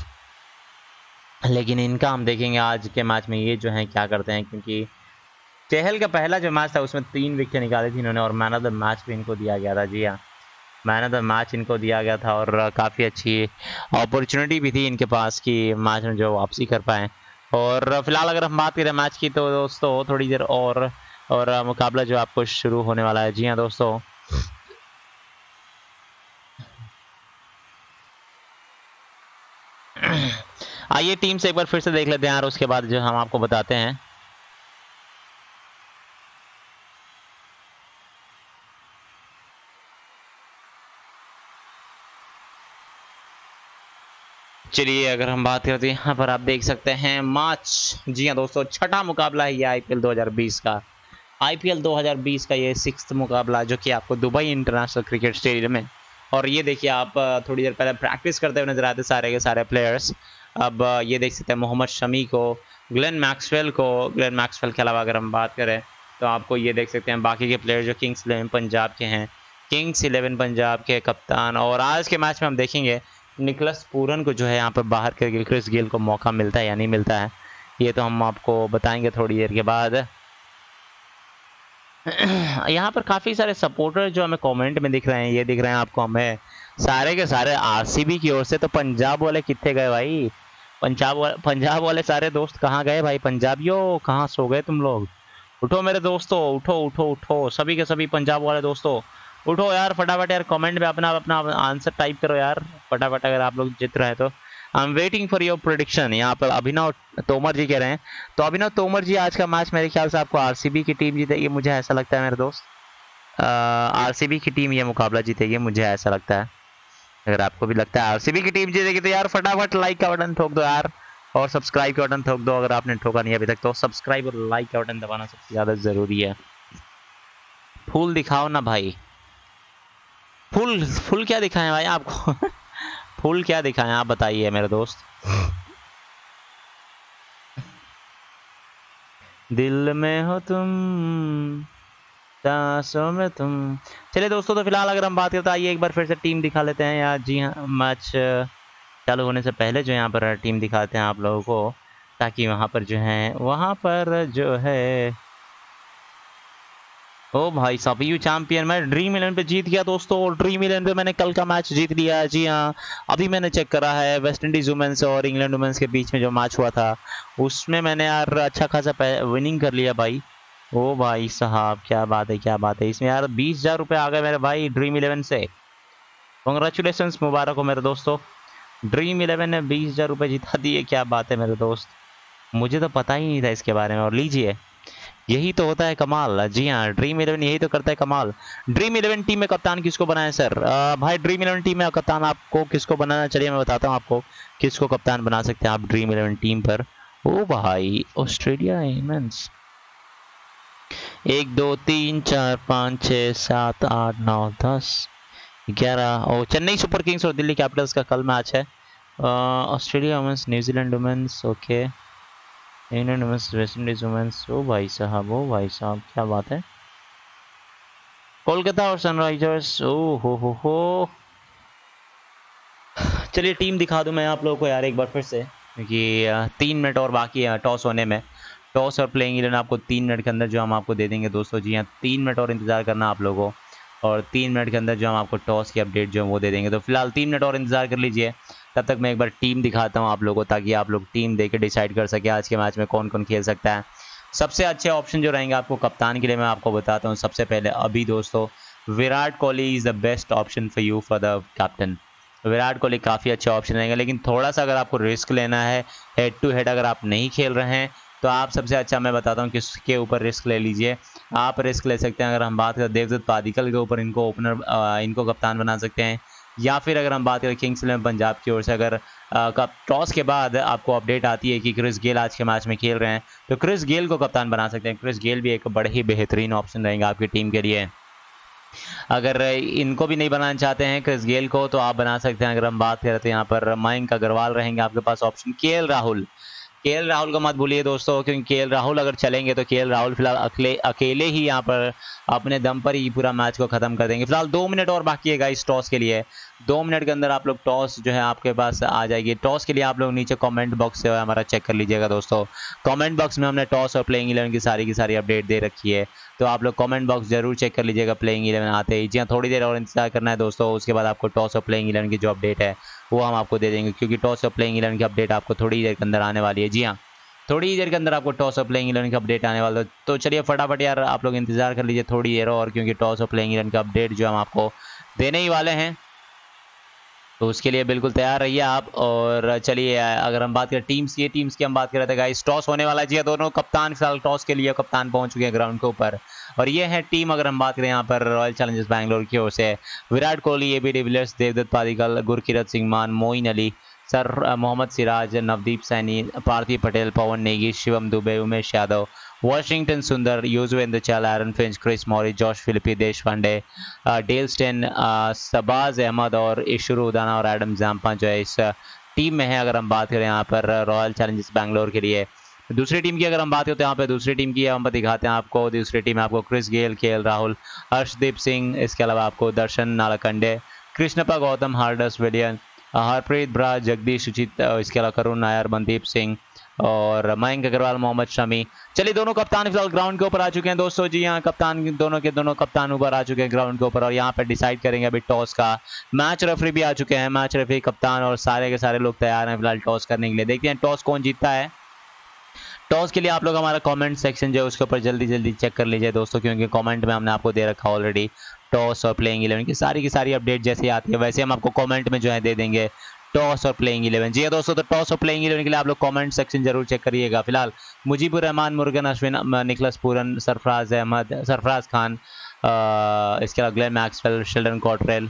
लेकिन इनका हम देखेंगे आज के मैच में ये जो है क्या करते हैं, क्योंकि चहल का पहला जो मैच था उसमें 3 विकेट निकाली थी इन्होंने, और मैन ऑफ द मैच भी इनको दिया गया था। जी हाँ, मैन ऑफ द मैच इनको दिया गया था, और काफ़ी अच्छी अपॉर्चुनिटी भी थी इनके पास कि मैच में जो वापसी कर पाएँ। और फिलहाल अगर हम बात करें मैच की तो दोस्तों थोड़ी देर और मुकाबला जो आपको शुरू होने वाला है। जी हाँ दोस्तों, आइए टीम से एक बार फिर से देख लेते हैं यार, उसके बाद जो हम आपको बताते हैं। चलिए अगर हम बात करते हैं यहाँ पर आप देख सकते हैं मैच। जी हाँ दोस्तों, छठा मुकाबला है ये IPL 2020 का। IPL 2020 का ये 6th मुकाबला जो कि आपको दुबई इंटरनेशनल क्रिकेट स्टेडियम में। और ये देखिए आप थोड़ी देर पहले प्रैक्टिस करते हुए नजर आते सारे के सारे प्लेयर्स। अब ये देख सकते हैं मोहम्मद शमी को, ग्लेन मैक्सवेल को, ग्लेन मैक्सवेल के अलावा अगर हम बात करें तो आपको ये देख सकते हैं बाकी के प्लेयर जो किंग्स 11 पंजाब के हैं, किंग्स 11 पंजाब के कप्तान। और आज के मैच में हम देखेंगे निकलस पूरन को जो है यहाँ पर बाहर करके क्रिस गेल को मौका मिलता है या नहीं मिलता है, ये तो हम आपको बताएंगे थोड़ी देर के बाद। यहाँ पर काफ़ी सारे सपोर्टर जो हमें कमेंट में दिख रहे हैं, ये दिख रहे हैं आपको हमें सारे के सारे आरसीबी की ओर से। तो पंजाब वाले कितने गए भाई, पंजाब वाले सारे दोस्त कहाँ गए भाई, पंजाबियों कहाँ सो गए तुम लोग? उठो मेरे दोस्तों, उठो उठो उठो, सभी के सभी पंजाब वाले दोस्तों उठो यार, फटाफट यार कमेंट में अपना अपना आंसर टाइप करो यार फटाफट, अगर आप लोग जीत रहे हैं तो। I am waiting for your prediction. यहाँ पर अभिनव तोमर जी कह रहे हैं, तो अभिनव तोमर जी आज का मैच मेरे ख्याल से आपको आरसीबी की टीम जीतेगी, मुझे ऐसा लगता है मेरे दोस्त। आरसीबी की टीम ये मुकाबला जीतेगी, मुझे ऐसा लगता है। अगर आपको भी लगता है आरसीबी की टीम जीतेगी तो यार फटाफट लाइक का बटन ठोक दो यार, और सब्सक्राइब का बटन ठोक दो। अगर आपने ठोका नहीं अभी तक तो सब्सक्राइब और लाइक का बटन दबाना सबसे ज़्यादा ज़रूरी है। फूल दिखाओ ना भाई, फुल क्या दिखाएं भाई आपको फुल क्या दिखाएं आप बताइए मेरे दोस्त। दिल में हो तुम, सांसों में तुम। चलिए दोस्तों, तो फिलहाल अगर हम बात करते हैं, आइए एक बार फिर से टीम दिखा लेते हैं यार। जी हाँ, मैच चालू होने से पहले जो यहाँ पर टीम दिखाते हैं आप लोगों को, ताकि वहाँ पर जो है ओ भाई साहब, यू चैंपियन। मैं ड्रीम 11 पे जीत गया दोस्तों, और ड्रीम 11 पे मैंने कल का मैच जीत लिया है। जी हाँ, अभी मैंने चेक करा है, वेस्ट इंडीज वुमेन्स और इंग्लैंड वुमेन्स के बीच में जो मैच हुआ था उसमें मैंने यार अच्छा खासा विनिंग कर लिया भाई। ओ भाई साहब, क्या बात है क्या बात है, इसमें यार 20,000 रुपये आ गए मेरे भाई ड्रीम 11 से। कॉन्ग्रेचुलेसन, मुबारक हो मेरे दोस्तों, ड्रीम 11 ने 20,000 रुपये जिता दिए, क्या बात है मेरे दोस्त, मुझे तो पता ही नहीं था इसके बारे में। और लीजिए, यही तो होता है कमाल। जी हाँ, ड्रीम 11 यही तो करता है कमाल। ड्रीम 11 टीम में कप्तान किसको बनाए सर? भाई ड्रीम 11 टीम में कप्तान आपको किसको बनाना, चलिए मैं बताता हूँ आपको किसको कप्तान बना सकते हैं आप ड्रीम 11 टीम पर। ओ भाई, ऑस्ट्रेलिया वुमेन्स 1 2 3 4 5 6 7 8 9 10 11 और चेन्नई सुपर किंग्स और दिल्ली कैपिटल्स का कल मैच है। Australia women's, New Zealand women's, okay, England women's, waste Indies women's. ओ भाई साहब, ओ भाई साहब, क्या बात है। कोलकाता और सनराइजर्स, ओ हो। चलिए टीम दिखा दूं मैं आप लोगों को यार एक बार फिर से, क्योंकि 3 मिनट और बाकी है टॉस होने में। टॉस और प्लेइंग 11 आपको 3 मिनट के अंदर जो हम आपको दे देंगे दोस्तों। जी हाँ, 3 मिनट और इंतजार करना आप लोगों को, और 3 मिनट के अंदर जो हम आपको टॉस की अपडेट जो है वो दे देंगे। तो फिलहाल 3 मिनट और इंतजार कर लीजिए, तब तक मैं एक बार टीम दिखाता हूँ आप लोगों को, ताकि आप लोग टीम देख के डिसाइड कर सके आज के मैच में कौन कौन खेल सकता है। सबसे अच्छे ऑप्शन जो रहेंगे आपको कप्तान के लिए, मैं आपको बताता हूँ। सबसे पहले अभी दोस्तों, Virat Kohli is the best option for you for the captain. Virat Kohli काफ़ी अच्छे ऑप्शन रहेंगे, लेकिन थोड़ा सा अगर आपको रिस्क लेना है, हेड टू हेड अगर आप नहीं खेल रहे हैं, तो आप सबसे अच्छा मैं बताता हूँ किसके ऊपर रिस्क ले लीजिए। आप रिस्क ले सकते हैं, अगर हम बात करें देवदत्त पादिक्कल के ऊपर, इनको ओपनर इनको कप्तान बना सकते हैं। या फिर अगर हम बात करें किंग्स 11 पंजाब की ओर से, अगर टॉस के बाद आपको अपडेट आती है कि क्रिस गेल आज के मैच में खेल रहे हैं, तो क्रिस गेल को कप्तान बना सकते हैं। क्रिस गेल भी एक बड़े ही बेहतरीन ऑप्शन रहेंगे आपकी टीम के लिए। अगर इनको भी नहीं बनाना चाहते हैं क्रिस गेल को, तो आप बना सकते हैं। अगर हम बात करते हैं यहाँ पर मयंक अग्रवाल रहेंगे आपके पास ऑप्शन। केएल राहुल को मत भूलिए दोस्तों, क्योंकि केएल राहुल अगर चलेंगे तो केएल राहुल फिलहाल अकेले ही यहाँ पर अपने दम पर ही पूरा मैच को ख़त्म कर देंगे। फिलहाल 2 मिनट और बाकी है गाइस टॉस के लिए। 2 मिनट के अंदर आप लोग टॉस जो है आपके पास आ जाएगी। टॉस के लिए आप लोग नीचे कमेंट बॉक्स से हमारा चेक कर लीजिएगा दोस्तों। कमेंट बॉक्स में हमने टॉस और प्लेइंग 11 की सारी अपडेट दे रखी है, तो आप लोग कमेंट बॉक्स जरूर चेक कर लीजिएगा प्लेइंग 11 आते ही। जी हाँ, थोड़ी देर और इंतजार करना है दोस्तों, उसके बाद आपको टॉस और प्लेइंग 11 की जो अपडेट है वो हम आपको दे देंगे, क्योंकि टॉस और प्लेइंग 11 की अपडेट आपको थोड़ी देर के अंदर आने वाली है। जी हाँ, थोड़ी देर के अंदर आपको टॉस और प्लेइंग 11 की अपडेट आने वाला है। तो चलिए फटाफट यार आप लोग इंतजार कर लीजिए थोड़ी देर और, क्योंकि टॉस और प्लेइंग 11 का अपडेट जो हम आपको देने ही वाले हैं, तो उसके लिए बिल्कुल तैयार रहिए आप। और चलिए अगर हम बात करें टीम्स की हम बात कर रहे थे गाइस, टॉस होने वाला है। जी दोनों कप्तान फिलहाल टॉस के लिए कप्तान पहुंच चुके हैं ग्राउंड के ऊपर, और ये है टीम। अगर हम बात करें यहाँ पर रॉयल चैलेंजर्स बैंगलोर की ओर से, Virat Kohli, AB de Villiers, Devdutt Padikkal, Gurkeerat Singh Mann, Moeen Ali, sir Mohammed Siraj, Navdeep Saini, Parthiv Patel, Pawan Negi, Shivam Dube, Umesh Yadav, Washington Sundar, Yuzvendra Chahal, Aaron Finch, Chris Morris, Josh Philippe, Deshpande, Dale Steyn, Shahbaz Ahmed और इशरू उदाना और एडम जाम्पा जो है इस टीम में है। अगर हम बात करें यहाँ पर रॉयल चैलेंजर्स बैंगलोर के लिए, दूसरी टीम की अगर हम बात करते हैं यहाँ पे दूसरी टीम की हम दिखाते हैं आपको। दूसरी टीम में आपको Chris Gayle, KL Rahul, Harshdeep Singh, इसके अलावा आपको दर्शन नालकंडे, कृष्णप्पा गौतम, हार्डस विलियन, हरप्रीत ब्राज, जगदीश सुचित, इसके अलावा करुण नायर, मनदीप सिंह और मयंक अग्रवाल, मोहम्मद शमी। चलिए दोनों कप्तान फिलहाल ग्राउंड के ऊपर आ चुके हैं दोस्तों। जी हाँ, कप्तान दोनों के दोनों कप्तान ऊपर आ चुके हैं ग्राउंड के ऊपर और यहाँ पे डिसाइड करेंगे अभी टॉस का। मैच रेफरी भी आ चुके हैं, मैच रेफरी, कप्तान और सारे के सारे लोग तैयार हैं फिलहाल टॉस करने के लिए। देखते हैं टॉस कौन जीतता है। टॉस के लिए आप लोग हमारा कमेंट सेक्शन जो है उसके ऊपर जल्दी जल्दी चेक कर लीजिए दोस्तों, क्योंकि कमेंट में हमने आपको दे रखा ऑलरेडी टॉस और प्लेइंग 11 की सारी अपडेट जैसे आती है वैसे हम आपको कमेंट में जो है दे देंगे टॉस और प्लेइंग 11। जी दोस्तों, तो टॉस और प्लेइंग 11 के लिए आप लोग कमेंट सेक्शन जरूर चेक करिएगा। फिलहाल मुजीबुर रहमान, मुर्गन अश्विन, निकलस पूरन, सरफराज अहमद, सरफराज खान, इसके अलावा ग्लेन मैक्सवेल, शेल्डन कॉटरेल,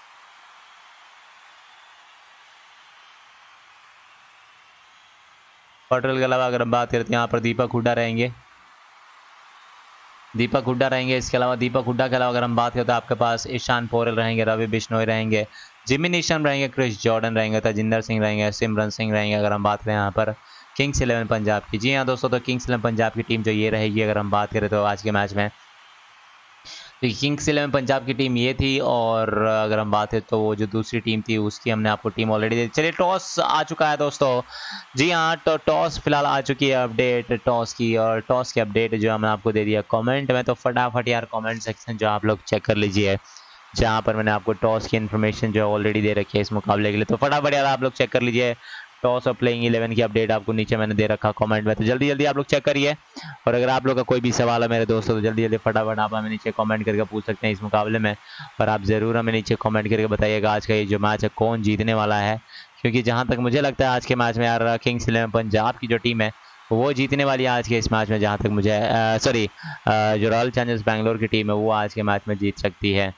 के अलावा अगर हम बात करते हैं यहाँ पर दीपक हुड्डा रहेंगे, इसके अलावा दीपक हुड्डा के अलावा अगर हम बात करते हैं आपके पास ईशान पोरेल रहेंगे, रवि बिश्नोई रहेंगे, जिमी नीशम रहेंगे, क्रिस जॉर्डन रहेंगे, तजिंदर सिंह रहेंगे, सिमरन सिंह रहेंगे अगर हम बात करें यहाँ पर किंग्स 11 पंजाब की। जी हाँ दोस्तों, तो किंग्स 11 पंजाब की टीम जो ये रहेगी अगर हम बात करें तो आज के मैच में, तो किंग्स 11 पंजाब की टीम ये थी। और अगर हम बात है तो वो जो दूसरी टीम थी उसकी हमने आपको टीम ऑलरेडी दे दी। चलिए टॉस आ चुका है दोस्तों। जी हाँ, तो टॉस फिलहाल आ चुकी है अपडेट टॉस की, और टॉस की अपडेट जो हमने आपको दे दिया कमेंट में, तो फटाफट यार कमेंट सेक्शन जो आप लोग चेक कर लीजिए, जहाँ पर मैंने आपको टॉस की इन्फॉर्मेशन जो ऑलरेडी दे रखी है इस मुकाबले के लिए। तो फटाफट यार आप लोग चेक कर लीजिए टॉस और प्लेइंग 11 की अपडेट आपको नीचे मैंने दे रखा कमेंट में, तो जल्दी जल्दी आप लोग चेक करिए। और अगर आप लोग का कोई भी सवाल है मेरे दोस्तों तो जल्दी जल्दी फटाफट आप हमें नीचे कमेंट करके पूछ सकते हैं इस मुकाबले में। और आप ज़रूर हमें नीचे कमेंट करके बताइएगा आज का ये जो मैच है कौन जीतने वाला है, क्योंकि जहाँ तक मुझे लगता है आज के मैच में यार किंग्स 11 पंजाब की जो टीम है वो जीतने वाली है आज के इस मैच में। जहाँ तक मुझे जो रॉयल चैलेंजर्स बैंगलोर की टीम है वो आज के मैच में जीत सकती है।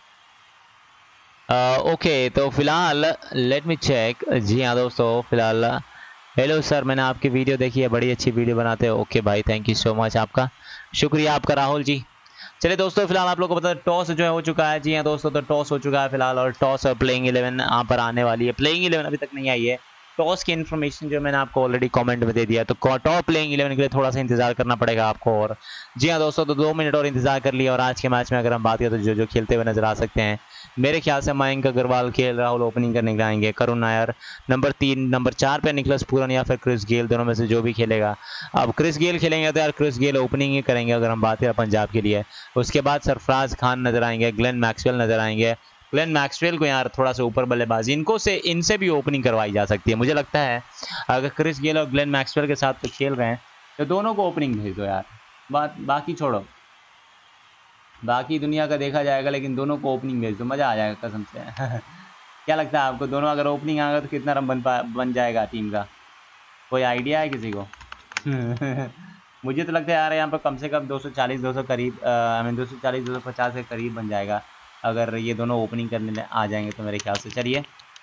ओके, तो फिलहाल लेट मी चेक। जी हाँ दोस्तों, फिलहाल हेलो सर, मैंने आपकी वीडियो देखी है, बड़ी अच्छी वीडियो बनाते हो। ओके भाई, थैंक यू सो मच, आपका शुक्रिया आपका राहुल जी। चलिए दोस्तों, फिलहाल आप लोगों को पता है टॉस जो है हो चुका है। जी हाँ दोस्तों, तो टॉस हो चुका है फिलहाल, और टॉस और प्लेइंग 11 यहाँ पर आने वाली है। प्लेइंग 11 अभी तक नहीं आई है। टॉस की इन्फॉर्मेशन जो मैंने आपको ऑलरेडी कमेंट में दे दिया है, तो टॉप प्लेइंग 11 के लिए थोड़ा सा इंतजार करना पड़ेगा आपको। और जी हाँ दोस्तों, तो 2 मिनट और इंतजार कर लिया। और आज के मैच में अगर हम बात करें तो जो जो खेलते हुए नजर आ सकते हैं, मेरे ख्याल से मयंक अग्रवाल, केएल राहुल ओपनिंग करने के लिए आएंगे, करुण नायर नंबर 3, नंबर 4 पे निकलस पूरन या फिर क्रिस गेल, दोनों में से जो भी खेलेगा। अब क्रिस गेल खेलेंगे तो यार क्रिस गेल ओपनिंग ही करेंगे अगर हम बात करें पंजाब के लिए। उसके बाद सरफराज खान नजर आएंगे, ग्लेन मैक्सवेल नजर आएंगे। ग्लेन मैक्सवेल को यार थोड़ा सा ऊपर बल्लेबाजी इनसे भी ओपनिंग करवाई जा सकती है। मुझे लगता है अगर क्रिस गेल और ग्लेन मैक्सवेल के साथ तो खेल रहे हैं तो दोनों को ओपनिंग भेज दो यार। बाकी छोड़ो, बाकी दुनिया का देखा जाएगा, लेकिन दोनों को ओपनिंग भेज दो, मज़ा आ जाएगा कसम से। क्या लगता है आपको, दोनों अगर ओपनिंग आ गए तो कितना रन बन जाएगा टीम का? कोई आइडिया है किसी को? मुझे तो लगता है यार यहाँ पर कम से कम 240 200 करीब, 240 250 के करीब बन जाएगा अगर ये दोनों ओपनिंग करने आ जाएंगे तो मेरे ख्याल से। चलिए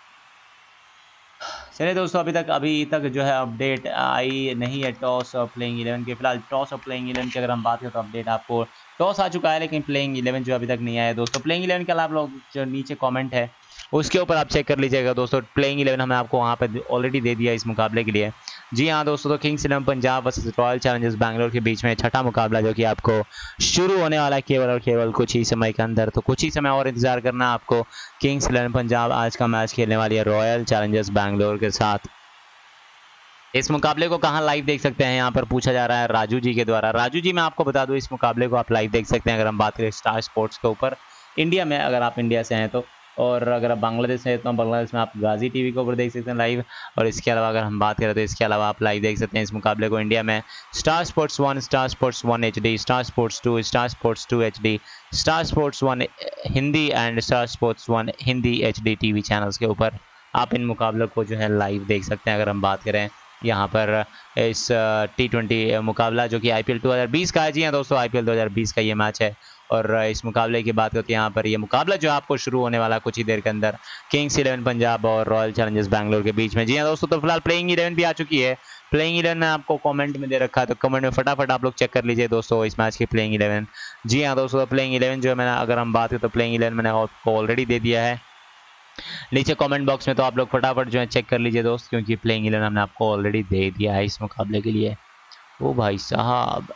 दोस्तों, अभी तक जो है अपडेट आई नहीं है टॉस और प्लेइंग 11 के। फिलहाल टॉस और प्लेइंग 11 की अगर हम बात करें तो अपडेट आपको टॉस आ चुका है, लेकिन प्लेइंग 11 जो अभी तक नहीं आया है दोस्तों। प्लेइंग 11 के अलावा आप लोग जो नीचे कमेंट है उसके ऊपर आप चेक कर लीजिएगा दोस्तों। प्लेइंग 11 हमने आपको वहाँ पर ऑलरेडी दे दिया इस मुकाबले के लिए। जी हाँ दोस्तों, तो Kings 11 Punjab versus royal Challengers Bangalore के बीच में छठा मुकाबला जो कि आपको शुरू होने वाला है केवल और केवल कुछ ही समय के अंदर। तो कुछ ही समय और इंतजार करना आपको। किंग्स 11 पंजाब आज का मैच खेलने वाली है रॉयल चैलेंजर्स बैंगलोर के साथ। इस मुकाबले को कहाँ लाइव देख सकते हैं, यहाँ पर पूछा जा रहा है राजू जी के द्वारा। राजू जी, मैं आपको बता दूं इस मुकाबले को आप लाइव देख सकते हैं अगर हम बात करें स्टार स्पोर्ट्स के ऊपर इंडिया में, अगर आप इंडिया से हैं तो। और अगर आप बांग्लादेश से हैं तो बांग्लादेश में आप गाजी टीवी के ऊपर देख सकते हैं लाइव। और इसके अलावा अगर हम बात करें तो इसके अलावा आप लाइव देख सकते हैं इस मुकाबले को इंडिया में Star Sports 1, Star Sports 1 HD, Star Sports 2, Star Sports 2 HD, Star Sports 1 Hindi and Star Sports 1 Hindi HD TV channels के ऊपर आप इन मुकाबलों को जो है लाइव देख सकते हैं। अगर हम बात करें यहाँ पर इस T20 मुकाबला जो कि IPL 2020 का है। जी हाँ दोस्तों, IPL 2020 का ये मैच है। और इस मुकाबले की बात करते हैं यहाँ पर ये मुकाबला जो आपको शुरू होने वाला कुछ ही देर के अंदर किंग्स 11 पंजाब और रॉयल चैलेंजर्स बैंगलोर के बीच में। जी हाँ दोस्तों, तो फिलहाल प्लेइंग 11 भी आ चुकी है। प्लेइंग 11 में आपको कमेंट में दे रखा है, तो कमेंट में फटाफट आप लोग चेक कर लीजिए दोस्तों इस मैच की प्लेइंग 11। जी हाँ दोस्तों, प्लेइंग 11 जो है मैंने अगर हम बात करें तो प्लेइंग 11 मैंने आपको ऑलरेडी दे दिया है नीचे कमेंट बॉक्स में, तो आप लोग फटाफट जो है चेक कर लीजिए दोस्त, क्योंकि प्लेइंग 11 हमने आपको ऑलरेडी दे दिया है इस मुकाबले के लिए। ओ भाई साहब,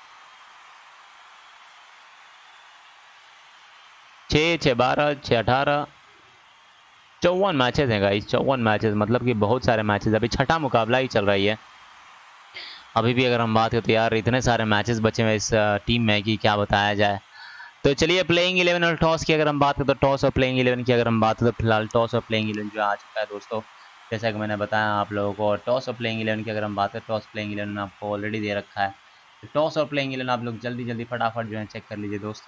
6 6 12 6 18, 54 मैचेस हैं गाइस, 54 मैचेस, मतलब कि बहुत सारे मैचेस। अभी छठा मुकाबला ही चल रही है अभी भी। अगर हम बात करें तो यार इतने सारे मैचेस बचे हुए इस टीम में कि क्या बताया जाए। तो चलिए प्लेइंग 11 और टॉस की अगर हम बात करें तो टॉस और प्लेइंग 11 की अगर हम बात करें तो फिलहाल टॉस और प्लेइंग 11 जो आ चुका है दोस्तों, जैसा कि मैंने बताया आप लोगों को। और टॉस और प्लेइंग 11 की अगर हम बात करें, टॉस प्लेइंग 11 आपको ऑलरेडी दे रखा है। तो टॉस और प्लेइंग 11 आप लोग जल्दी जल्दी फटाफट जो है चेक कर लीजिए दोस्त,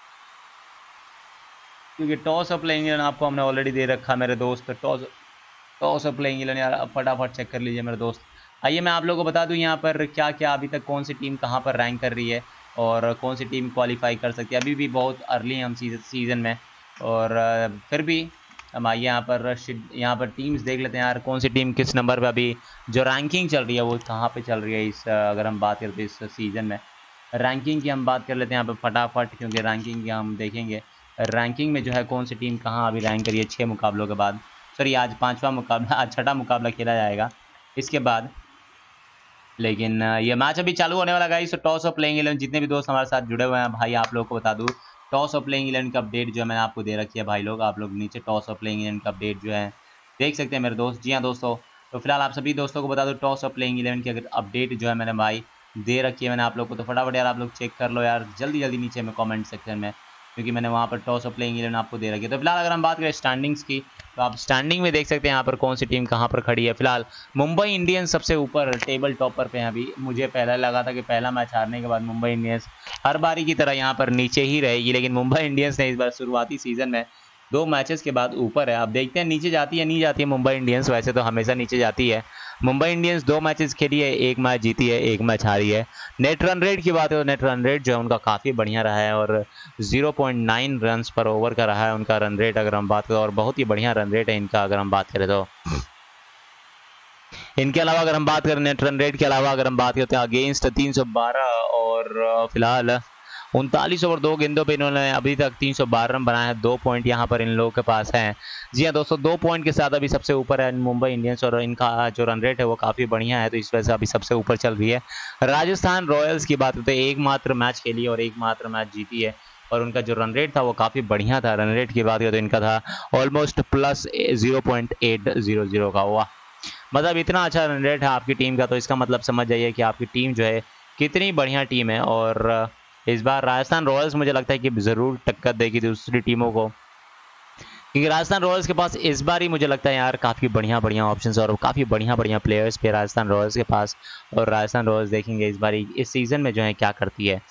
क्योंकि टॉस और प्लेइंग 11 आपको हमने ऑलरेडी दे रखा है मेरे दोस्त। टॉस टॉस और प्लेइंग 11 यार फटाफट चेक कर लीजिए मेरे दोस्त। आइए मैं आप लोगों को बता दूं यहाँ पर क्या क्या अभी तक कौन सी टीम कहाँ पर रैंक कर रही है और कौन सी टीम क्वालिफाई कर सकती है। अभी भी बहुत अर्ली है हम सीज़न में, और फिर भी हम आइए यहाँ पर टीम्स देख लेते हैं यार, कौन सी टीम किस नंबर पे अभी जो रैंकिंग चल रही है वो कहाँ पे चल रही है इस अगर हम बात करते हैं इस सीज़न में। रैंकिंग की हम बात कर लेते हैं यहाँ पे फटाफट, क्योंकि रैंकिंग की हम देखेंगे रैंकिंग में जो है कौन सी टीम कहाँ अभी रैंक करी है 6 मुकाबलों के बाद। सॉरी, आज 5वां मुकाबला, आज 6ठा मुकाबला खेला जाएगा इसके बाद। लेकिन ये मैच अभी चालू होने वाला गाइस। तो टॉस और प्लेइंग 11 जितने भी दोस्त हमारे साथ जुड़े हुए हैं भाई, आप लोगों को बता दूं टॉस और प्लेइंग 11 का अपडेट जो है मैंने आपको दे रखी है भाई लोग। आप लोग नीचे टॉस और प्लेइंग 11 का अपडेट जो है देख सकते हैं मेरे दोस्त। जी हाँ दोस्तों, तो फिलहाल आप सभी दोस्तों को बता दूं टॉस और प्लेइंग 11 की अगर अपडेट जो है मैंने भाई दे रखी है मैंने आप लोग को, तो फटाफट यार आप लोग चेक कर लो यार जल्दी जल्दी नीचे में कॉमेंट सेक्शन में, क्योंकि मैंने वहाँ पर टॉस और प्लेइंग 11 आपको दे रखी है। तो फिलहाल अगर हम बात करें स्टैंडिंग्स की, तो आप स्टैंडिंग में देख सकते हैं यहाँ पर कौन सी टीम कहाँ पर खड़ी है। फिलहाल मुंबई इंडियंस सबसे ऊपर टेबल टॉपर पे है अभी। मुझे पहले लगा था कि पहला मैच हारने के बाद मुंबई इंडियंस हर बारी की तरह यहाँ पर नीचे ही रहेगी, लेकिन मुंबई इंडियंस ने इस बार शुरुआती सीजन में 2 मैचेस के बाद ऊपर है। अब देखते हैं नीचे जाती है नहीं जाती है मुंबई इंडियंस, वैसे तो हमेशा नीचे जाती है। मुंबई इंडियंस 2 मैचेस खेली है, 1 मैच जीती है, 1 मैच हारी है। नेट रन रेट की बात है तो नेट रन रेट जो है उनका काफ़ी बढ़िया रहा है, और 0.9 रन पर ओवर का रहा है उनका रन रेट अगर हम बात करें, और बहुत ही बढ़िया रन रेट है इनका अगर हम बात करें तो। इनके अलावा अगर हम बात करें नेट रन रेट के अलावा अगर हम बात करते हैं अगेंस्ट 312, और फिलहाल 39 ओवर 2 गेंदों पे इन्होंने अभी तक 312 रन बनाए हैं। 2 पॉइंट यहाँ पर इन लोगों के पास हैं। जी हाँ दोस्तों, 2 पॉइंट के साथ अभी सबसे ऊपर है मुंबई इंडियंस, और इनका जो रन रेट है वो काफ़ी बढ़िया है, तो इस वजह से अभी सबसे ऊपर चल रही है। राजस्थान रॉयल्स की बात करते हैं, एकमात्र मैच खेली है और एकमात्र मैच जीती है, और उनका जो रन रेट था वो काफ़ी बढ़िया था। रन रेट की बात करें तो इनका था ऑलमोस्ट प्लस 0.800 का। वाह, मतलब इतना अच्छा रन रेट है आपकी टीम का, तो इसका मतलब समझ जाइए कि आपकी टीम जो है कितनी बढ़िया टीम है। और इस बार राजस्थान रॉयल्स मुझे लगता है कि ज़रूर टक्कर देगी दूसरी टीमों को, क्योंकि राजस्थान रॉयल्स के पास इस बार ही मुझे लगता है यार काफ़ी बढ़िया बढ़िया ऑप्शंस और काफ़ी बढ़िया बढ़िया प्लेयर्स पे राजस्थान रॉयल्स के पास। और राजस्थान रॉयल्स देखेंगे इस बार इस सीज़न में जो है क्या करती है।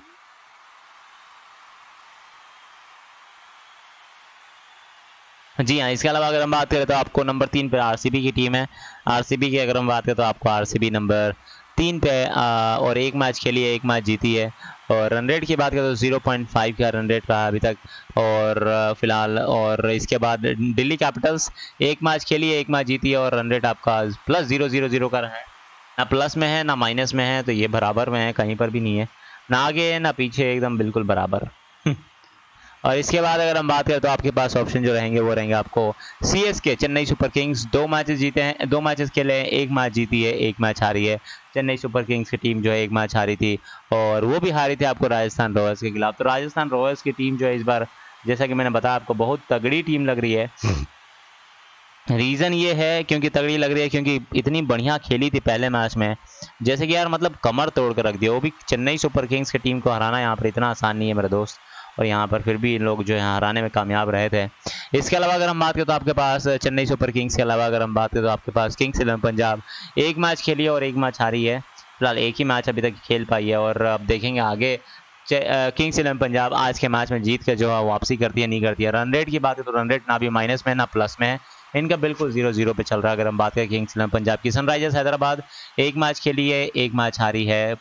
जी हाँ, इसके अलावा अगर हम बात करें तो आपको नंबर 3 पे आरसीबी की टीम है। आरसीबी की अगर हम बात करें तो आपको आरसीबी नंबर 3 पे और 1 मैच खेली है, 1 मैच जीती है। और रन रेट की बात करें तो 0.5 का रन रेट रहा अभी तक। और फिलहाल और इसके बाद दिल्ली कैपिटल्स 1 मैच खेली है, 1 मैच जीती है, और रन रेट आपका प्लस 0.00 का रहा है। ना प्लस में है ना माइनस में है, तो ये बराबर में है, कहीं पर भी नहीं है, ना आगे है ना पीछे, एकदम बिल्कुल बराबर। और इसके बाद अगर हम बात करें तो आपके पास ऑप्शन जो रहेंगे वो रहेंगे आपको CSK Chennai Super Kings. 2 matches जीते हैं, 2 मैचेस खेले हैं, 1 मैच जीती है, 1 मैच हारी है। चेन्नई सुपर किंग्स की टीम जो है 1 मैच हारी थी, और वो भी हारी थी आपको राजस्थान रॉयल्स के खिलाफ। तो राजस्थान रॉयल्स की टीम जो है इस बार, जैसा कि मैंने बताया आपको, बहुत तगड़ी टीम लग रही है। रीज़न ये है क्योंकि तगड़ी लग रही है क्योंकि इतनी बढ़िया खेली थी पहले मैच में, जैसे कि यार मतलब कमर तोड़ कर रख दिया। वो भी चेन्नई सुपर किंग्स की टीम को हराना यहाँ पर इतना आसान नहीं है मेरे दोस्त, और यहाँ पर फिर भी लोग जो है हराने में कामयाब रहे थे। इसके अलावा अगर हम बात करें तो आपके पास चेन्नई सुपर किंग्स के अलावा अगर हम बात करें तो आपके पास किंग्स 11 पंजाब 1 मैच खेली है और 1 मैच हारी है। फिलहाल 1 ही मैच अभी तक खेल पाई है, और अब देखेंगे आगे किंग्स 11 पंजाब आज के मैच में जीत के जो है वापसी करती है नहीं करती है। रन रेट की बात है तो रन रेट ना भी माइनस में ना प्लस में है, इनका बिल्कुल 0-0 पे चल रहा है। अगर हम बात करें किंग्स 11 पंजाब की, सनराइजर्स हैदराबाद 1 मैच खेली है, 1 मैच हारी है,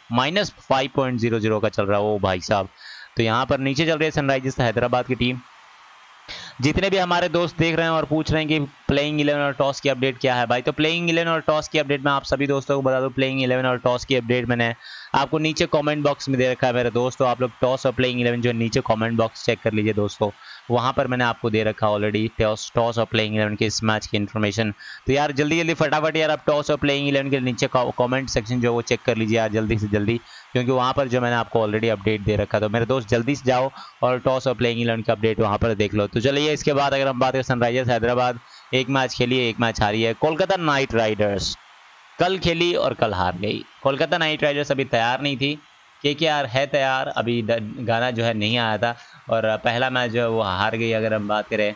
-5.00 का चल रहा है। ओ भाई साहब, तो यहाँ पर नीचे चल रही है सनराइजर्स हैदराबाद की टीम। जितने भी हमारे दोस्त देख रहे हैं और पूछ रहे हैं कि प्लेइंग 11 और टॉस की अपडेट क्या है भाई, तो प्लेइंग 11 और टॉस की अपडेट मैं आप सभी दोस्तों को बता दूं। प्लेइंग 11 और टॉस की अपडेट मैंने आपको नीचे कमेंट बॉक्स में दे रखा है मेरे दोस्तों। आप लोग टॉस और प्लेइंग 11 जो नीचे कमेंट बॉक्स चेक कर लीजिए दोस्तों, वहाँ पर मैंने आपको दे रखा ऑलरेडी टॉस और प्लेइंग 11 के इस मैच की इन्फॉर्मेशन। तो यार जल्दी जल्दी फटाफट यार आप टॉस और प्लेइंग 11 के नीचे कमेंट सेक्शन जो वो चेक कर लीजिए यार जल्दी से जल्दी, क्योंकि वहाँ पर जो मैंने आपको ऑलरेडी अपडेट दे रखा। तो मेरे दोस्त जल्दी से जाओ और टॉस और प्लेइंग 11 का अपडेट वहाँ पर देख लो। तो चलिए इसके बाद अगर हम बात करें सनराइजर्स हैदराबाद, एक मैच खेली है, एक मैच हारी है। कोलकाता नाइट राइडर्स कल खेली और कल हार गई। कोलकाता नाइट राइडर्स अभी तैयार नहीं थी, केकेआर है तैयार, अभी गाना जो है नहीं आया था और पहला मैच जो है वो हार गई। अगर हम बात करें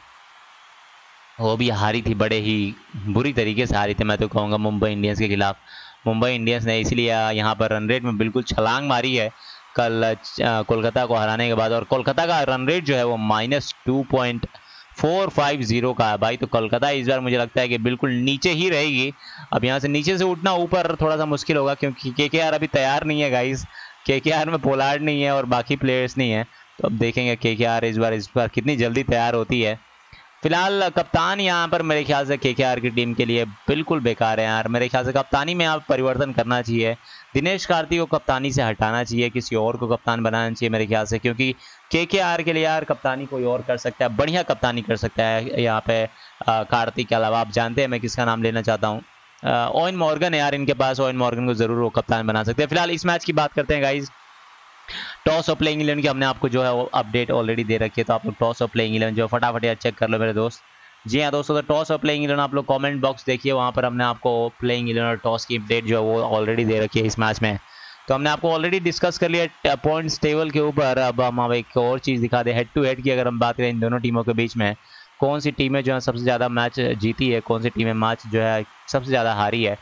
वो भी हारी थी, बड़े ही बुरी तरीके से हारी थी मैं तो कहूँगा मुंबई इंडियंस के खिलाफ। मुंबई इंडियंस ने इसलिए यहाँ पर रन रेट में बिल्कुल छलांग मारी है कल कोलकाता को हराने के बाद, और कोलकाता का रन रेट जो है वो -2.450 का है भाई। तो कोलकाता इस बार मुझे लगता है कि बिल्कुल नीचे ही रहेगी। अब यहाँ से नीचे से उठना ऊपर थोड़ा सा मुश्किल होगा, क्योंकि केकेआर अभी तैयार नहीं है गाइस। केकेआर में पोलार्ड नहीं है और बाकी प्लेयर्स नहीं है, तो अब देखेंगे केकेआर इस बार कितनी जल्दी तैयार होती है। फिलहाल कप्तान यहाँ पर मेरे ख्याल से केकेआर की टीम के लिए बिल्कुल बेकार है यार। मेरे ख्याल से कप्तानी में आप परिवर्तन करना चाहिए। दिनेश कार्तिक को कप्तानी से हटाना चाहिए, किसी और को कप्तान बनाना चाहिए मेरे ख्याल से, क्योंकि केकेआर के लिए यार कप्तानी कोई और कर सकता है, बढ़िया कप्तानी कर सकता है यहाँ पे कार्तिक के अलावा। आप जानते हैं मैं किसका नाम लेना चाहता हूँ, ओवेन मॉर्गन है यार इनके पास। ओवेन मॉर्गन को जरूर वो कप्तान बना सकते हैं। फिलहाल इस मैच की बात करते हैं गाइज। टॉस और प्लेइंग 11 की हमने आपको जो है वो अपडेट ऑलरेडी दे रखी है, तो आप लोग टॉस और प्लेइंग 11 जो फटाफट यार चेक कर लो मेरे दोस्त। जी हाँ दोस्तों, तो टॉस और प्लेइंग 11 आप लोग कमेंट बॉक्स देखिए, वहाँ पर हमने आपको प्लेइंग 11 और टॉस की अपडेट जो है वो ऑलरेडी दे रखी है इस मैच में। तो हमने आपको ऑलरेडी डिस्कस कर लिया पॉइंट्स टेबल के ऊपर। अब हम एक और चीज़ दिखा दें, हेड टू हेड की अगर हम बात करें इन दोनों टीमों के बीच में, कौन सी टीमें जो है सबसे ज़्यादा मैच जीती है, कौन सी टीमें मैच जो है सबसे ज़्यादा हारी है।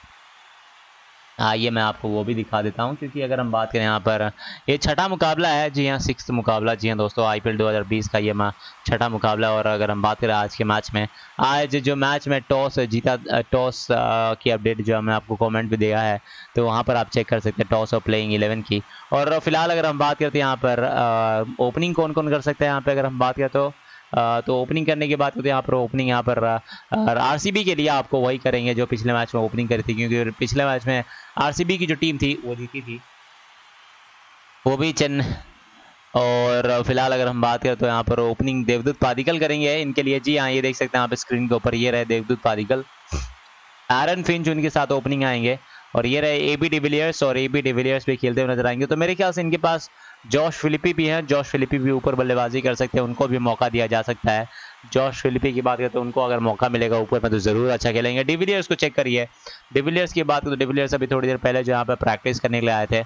ये मैं आपको वो भी दिखा देता हूँ, क्योंकि अगर हम बात करें यहाँ पर ये छठा मुकाबला है। जी हाँ, 6th मुकाबला। जी हाँ दोस्तों, IPL 2020 का ये छठा मुकाबला। और अगर हम बात करें आज के मैच में, आज जो मैच में टॉस जीता, टॉस की अपडेट जो हमने आपको कमेंट भी दिया है, तो वहाँ पर आप चेक कर सकते हैं टॉस और प्लेइंग 11 की। और फिलहाल अगर हम बात करते हैं यहाँ पर ओपनिंग कौन कौन कर सकते हैं यहाँ पर अगर हम बात करें तो ओपनिंग करने की बात करते हैं यहाँ पर ओपनिंग यहाँ पर RCB के लिए आपको वही करेंगे जो पिछले मैच में ओपनिंग करी थी, क्योंकि पिछले मैच में RCB की जो टीम थी वो जीती थी, वो भी और फिलहाल अगर हम बात करें तो यहाँ पर ओपनिंग देवदूत पादिकल करेंगे इनके लिए। जी हाँ, ये देख सकते हैं यहाँ पे स्क्रीन के ऊपर, ये रहे देवदूत पादिकल, एरन फिंच उनके साथ ओपनिंग आएंगे, और ये रहे AB डिविलियर्स, और AB डिविलियर्स भी खेलते हुए नजर आएंगे। तो मेरे ख्याल से इनके पास जॉश फिलिपी भी हैं, जॉश फिलिपी भी ऊपर बल्लेबाजी कर सकते हैं, उनको भी मौका दिया जा सकता है। जॉश फिलिपी की बात करें तो उनको अगर मौका मिलेगा ऊपर में तो जरूर अच्छा खेलेंगे। डिविलियर्स को चेक करिए, डिविलियर्स की बात करें तो डिविलियर्स अभी थोड़ी देर पहले जो यहाँ पे प्रैक्टिस करने के लिए आए थे।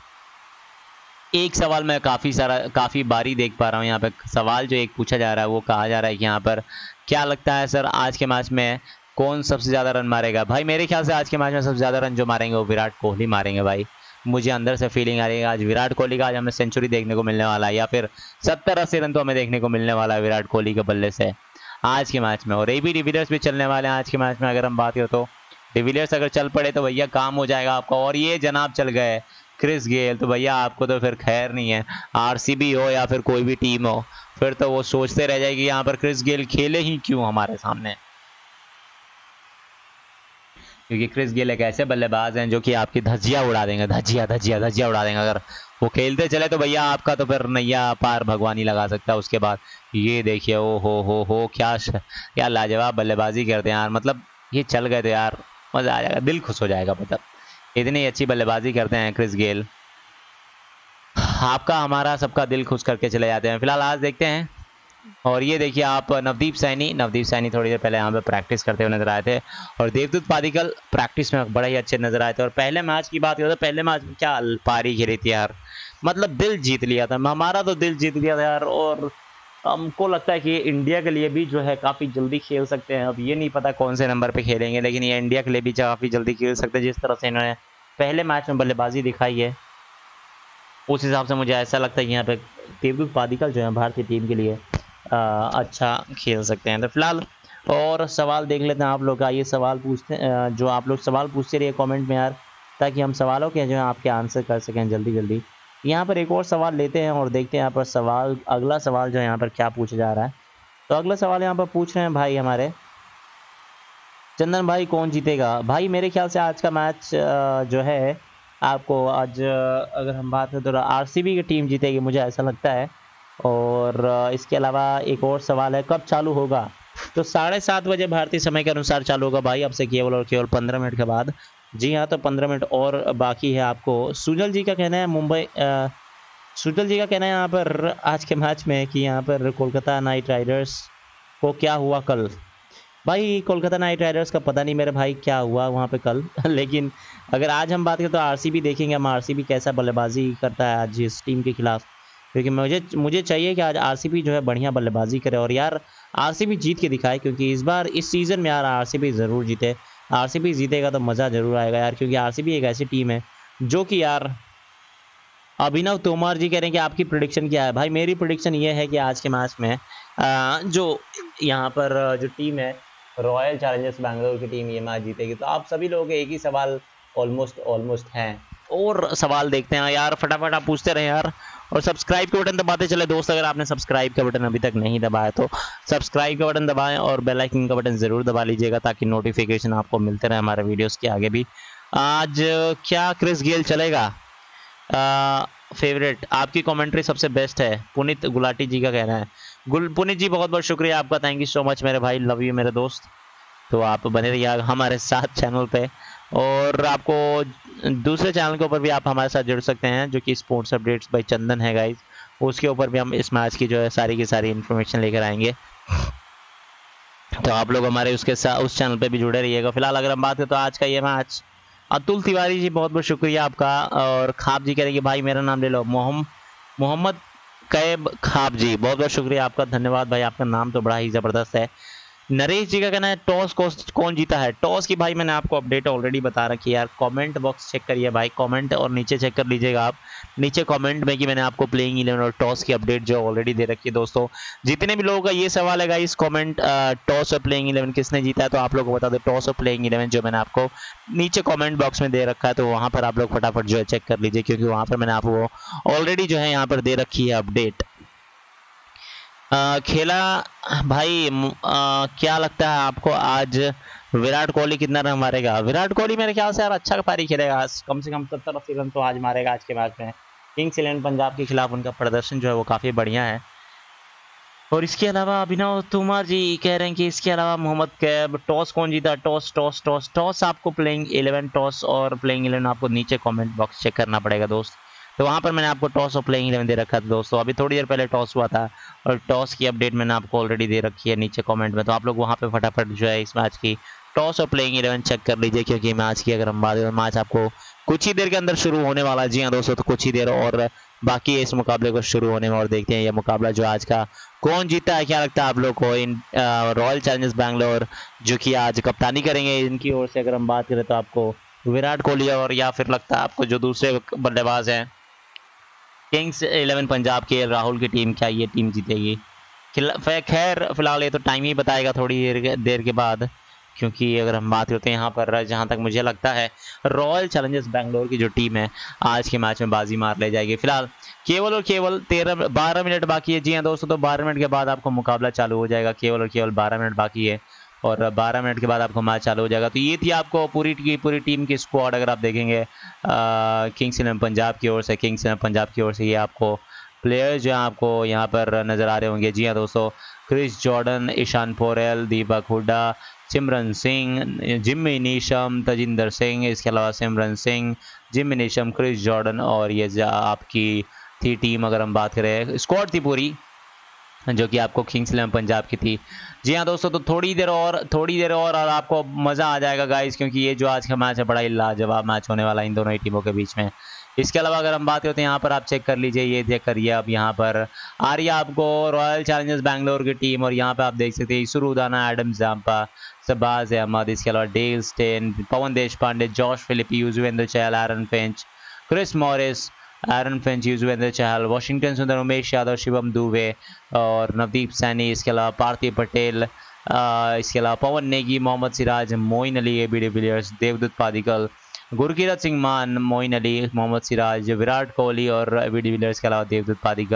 एक सवाल मैं काफ़ी बारी देख पा रहा हूँ यहाँ पे, सवाल जो एक पूछा जा रहा है वो कहा जा रहा है कि यहाँ पर क्या लगता है सर आज के मैच में कौन सबसे ज़्यादा रन मारेगा। भाई मेरे ख्याल से आज के मैच में सबसे ज़्यादा रन जो मारेंगे वो विराट कोहली मारेंगे भाई। मुझे अंदर से फीलिंग आ रही है आज विराट कोहली का आज हमें सेंचुरी देखने को मिलने वाला है, या फिर 70-80 रन तो हमें देखने को मिलने वाला है विराट कोहली के बल्ले से आज के मैच में। और AB डिविलियर्स भी चलने वाले हैं आज के मैच में। अगर हम बात करें तो डिविलियर्स अगर चल पड़े तो भैया काम हो जाएगा आपका। और ये जनाब चल गए क्रिस गेल, तो भैया आपको तो फिर खैर नहीं है। RCB हो या फिर कोई भी टीम हो, फिर तो वो सोचते रह जाएगी यहाँ पर क्रिस गेल खेले ही क्यों हमारे सामने, क्योंकि क्रिस गेल एक ऐसे बल्लेबाज हैं जो कि आपकी धज्जियाँ उड़ा देंगे, धज्जियाँ उड़ा देंगे। अगर वो खेलते चले तो भैया आपका तो फिर नैया पार भगवान ही लगा सकता है उसके बाद। ये देखिए, ओ हो क्या लाजवाब बल्लेबाजी करते हैं यार। मतलब ये चल गए तो यार मज़ा आ जाएगा, दिल खुश हो जाएगा। मतलब इतनी अच्छी बल्लेबाजी करते हैं क्रिस गेल, आपका हमारा सबका दिल खुश करके चले जाते हैं। फिलहाल आज देखते हैं। और ये देखिए आप नवदीप सैनी थोड़ी देर पहले यहाँ पे प्रैक्टिस करते हुए नजर आए थे, और देवदूत पादिकल प्रैक्टिस में बड़ा ही अच्छे नजर आए थे। और पहले मैच की बात करें तो पहले मैच में क्या पारी खेली थी यार, मतलब दिल जीत लिया था, हमारा तो दिल जीत लिया था यार। और हमको लगता है कि इंडिया के लिए भी जो है काफ़ी जल्दी खेल सकते हैं। अब ये नहीं पता कौन से नंबर पे खेलेंगे, लेकिन ये इंडिया के लिए भी काफ़ी जल्दी खेल सकते हैं। जिस तरह से इन्होंने पहले मैच में बल्लेबाजी दिखाई है उस हिसाब से मुझे ऐसा लगता है कि यहाँ पे देवदूत पादिकल जो है भारतीय टीम के लिए अच्छा खेल सकते हैं। तो फिलहाल और सवाल देख लेते हैं आप लोग का। ये सवाल पूछते हैं, जो आप लोग सवाल पूछते रहिए कमेंट में यार, ताकि हम सवालों के जो है आपके आंसर कर सकें जल्दी। यहाँ पर एक और सवाल लेते हैं और देखते हैं यहाँ पर अगला सवाल जो है यहाँ पर क्या पूछा जा रहा है। तो अगला सवाल यहाँ पर पूछ रहे हैं भाई हमारे चंदन भाई, कौन जीतेगा? भाई मेरे ख्याल से आज का मैच जो है आपको आज अगर हम बात करें तो आरसीबी की टीम जीतेगी, मुझे ऐसा लगता है। और इसके अलावा एक और सवाल है, कब चालू होगा? तो 7:30 बजे भारतीय समय के अनुसार चालू होगा भाई, अब से केवल और केवल 15 मिनट के बाद। जी हाँ, तो 15 मिनट और बाकी है। आपको सुजल जी का कहना है सुजल जी का कहना है यहाँ पर आज के मैच में कि यहाँ पर कोलकाता नाइट राइडर्स को क्या हुआ कल। भाई कोलकाता नाइट राइडर्स का पता नहीं मेरे भाई क्या हुआ वहाँ पे कल लेकिन अगर आज हम बात करें तो आरसीबी देखेंगे हम, आरसीबी कैसा बल्लेबाजी करता है आज इस टीम के खिलाफ, क्योंकि मुझे चाहिए कि आज आरसीबी जो है बढ़िया बल्लेबाजी करे और यार आरसीबी जीत के दिखाए, क्योंकि इस बार इस सीज़न में यार आरसीबी ज़रूर जीते। आरसीबी जीतेगा तो मज़ा ज़रूर आएगा यार, क्योंकि आरसीबी एक ऐसी टीम है जो कि यार अभिनव तोमर जी कह रहे हैं कि आपकी प्रिडिक्शन क्या है? भाई मेरी प्रिडिक्शन ये है कि आज के मैच में जो यहाँ पर जो टीम है रॉयल चैलेंजर्स बैंगलोर की टीम ये मैच जीतेगी। तो आप सभी लोगों के एक ही सवाल ऑलमोस्ट हैं, और सवाल देखते हैं यार, फटाफट आप पूछते रहे यार, और सब्सक्राइब के बटन दबाते चले दोस्त। अगर आपने सब्सक्राइब का बटन अभी तक नहीं दबाया तो सब्सक्राइब का बटन दबाएं और बेल आइकन का बटन ज़रूर दबा लीजिएगा, ताकि नोटिफिकेशन आपको मिलते रहे हमारे वीडियोस के आगे भी। आज क्या क्रिस गेल चलेगा? फेवरेट आपकी कमेंट्री सबसे बेस्ट है, पुनीत गुलाटी जी का कहना है। पुनीत जी बहुत बहुत शुक्रिया आपका, थैंक यू सो मच मेरे भाई, लव यू मेरे दोस्त। तो आप बने रहिए हमारे साथ चैनल पे, और आपको दूसरे चैनल के ऊपर भी आप हमारे साथ जुड़ सकते हैं जो कि स्पोर्ट्स अपडेट्स बाय चंदन है गाइज, उसके ऊपर भी हम इस मैच की जो है सारी की सारी इन्फॉर्मेशन लेकर आएंगे। तो आप लोग हमारे उसके साथ उस चैनल पे भी जुड़े रहिएगा। फिलहाल अगर हम बात करें तो आज का ये मैच, अतुल तिवारी जी बहुत बहुत शुक्रिया आपका, और खाब जी करेंगे भाई मेरा नाम ले लो, मोहम्मद कैब खाब जी बहुत बहुत शुक्रिया आपका, धन्यवाद भाई, आपका नाम तो बड़ा ही ज़बरदस्त है। नरेश जी का कहना है टॉस कौन जीता है? टॉस की भाई मैंने आपको अपडेट ऑलरेडी बता रखी है यार, कमेंट बॉक्स चेक करिए भाई, कमेंट और नीचे चेक कर लीजिएगा आप नीचे कमेंट में कि मैंने आपको प्लेइंग 11 और टॉस की अपडेट जो ऑलरेडी दे रखी है। दोस्तों जितने भी लोगों का ये सवाल है इस कमेंट टॉस और प्लेइंग 11 किसने जीता है, तो आप लोगों को बता दो टॉस और प्लेइंग 11 जो मैंने आपको नीचे कॉमेंट बॉक्स में दे रखा है, तो वहाँ पर आप लोग फटाफट जो है चेक कर लीजिए, क्योंकि वहाँ पर मैंने आपको ऑलरेडी जो है यहाँ पर दे रखी है अपडेट। खेला भाई क्या लगता है आपको आज विराट कोहली कितना रन मारेगा? विराट कोहली मेरे ख्याल से यार अच्छा पारी खेलेगा, कम से कम 70-80 रन तो आज मारेगा आज के मैच में। किंग्स 11 पंजाब के खिलाफ उनका प्रदर्शन जो है वो काफ़ी बढ़िया है। और इसके अलावा अभिनव तोमर जी कह रहे हैं कि इसके अलावा मोहम्मद कैब, टॉस कौन जीता? टॉस आपको प्लेइंग 11 टॉस और प्लेइंग 11 आपको नीचे कमेंट बॉक्स चेक करना पड़ेगा दोस्त, तो वहाँ पर मैंने आपको टॉस और प्लेइंग 11 दे रखा था दोस्तों। अभी थोड़ी देर पहले टॉस हुआ था और टॉस की अपडेट मैंने आपको ऑलरेडी दे रखी है नीचे कमेंट में, तो आप लोग वहाँ पे फटाफट जो है इस मैच की टॉस और प्लेइंग 11 चेक कर लीजिए, क्योंकि मैच की अगर हम बात करें मैच आपको कुछ ही देर के अंदर शुरू होने वाला है। जी हाँ दोस्तों, तो कुछ ही देर और बाकी है इस मुकाबले को शुरू होने में, और देखते हैं यह मुकाबला जो आज का कौन जीता है। क्या लगता है आप लोग को इन रॉयल चैलेंजर्स बैंगलोर जो कि आज कप्तानी करेंगे इनकी ओर से अगर हम बात करें तो आपको विराट कोहली, और या फिर लगता है आपको जो दूसरे बल्लेबाज हैं किंग्स 11 पंजाब के राहुल की टीम, क्या ये टीम जीतेगी? खैर फिलहाल ये तो टाइम ही बताएगा थोड़ी देर के बाद, क्योंकि अगर हम बात करते हैं यहाँ पर जहाँ तक मुझे लगता है रॉयल चैलेंजर्स बैंगलोर की जो टीम है आज के मैच में बाजी मार ले जाएगी। फिलहाल केवल और केवल 12 मिनट बाकी है। जी हाँ दोस्तों, तो 12 मिनट के बाद आपको मुकाबला चालू हो जाएगा, केवल और केवल 12 मिनट बाकी है और 12 मिनट के बाद आपको मैच चालू हो जाएगा। तो ये थी आपको पूरी टीम की स्क्वाड अगर आप देखेंगे किंग्स 11 पंजाब की ओर से, किंग्स 11 पंजाब की ओर से ये आपको प्लेयर्स जो आपको यहाँ पर नज़र आ रहे होंगे। जी हाँ दोस्तों, Chris Jordan, Ishan Porel, Deepak Hooda, Simran Singh, Jimmy Neesham, Tajinder Singh, इसके अलावा Simran Singh, Jimmy Neesham, Chris Jordan, और ये आपकी थी टीम अगर हम बात करें स्क्वाड थी पूरी जो कि आपको किंग्स 11 पंजाब की थी। जी हाँ दोस्तों, तो थोड़ी देर और आपको मज़ा आ जाएगा गाइस, क्योंकि ये जो आज का मैच है बड़ा ही लाजवाब मैच होने वाला है इन दोनों ही टीमों के बीच में। इसके अलावा अगर हम बात करते हैं यहाँ पर आप चेक कर लीजिए, ये चेक करिए अब यहाँ पर आ रही है आपको रॉयल चैलेंजर्स बैंगलोर की टीम, और यहाँ पे आप देख सकते हैं इसुरुदाना, एडम जाम्पा, शहबाज अहमद, इसके अलावा Dale Steyn, Pawan Deshpande, Josh Philippe, Yuzvendra Chahal, Aaron Finch, Chris Morris, Aaron Finch, Yuzvendra Chahal, Washington Sundar, Umesh Yadav, Shivam Dubey और नवदीप सैनी, इसके अलावा पार्थिव पटेल, इसके अलावा पवन नेगी, मोहम्मद सिराज, मोइन अली, एबी डिविलियर्स, देवदत्त पादिकल, गुरकीरत सिंह मान, मोइन अली, मोहम्मद सिराज, विराट कोहली और एबी डिविलियर्स के अलावा देवदत्त पादिकल,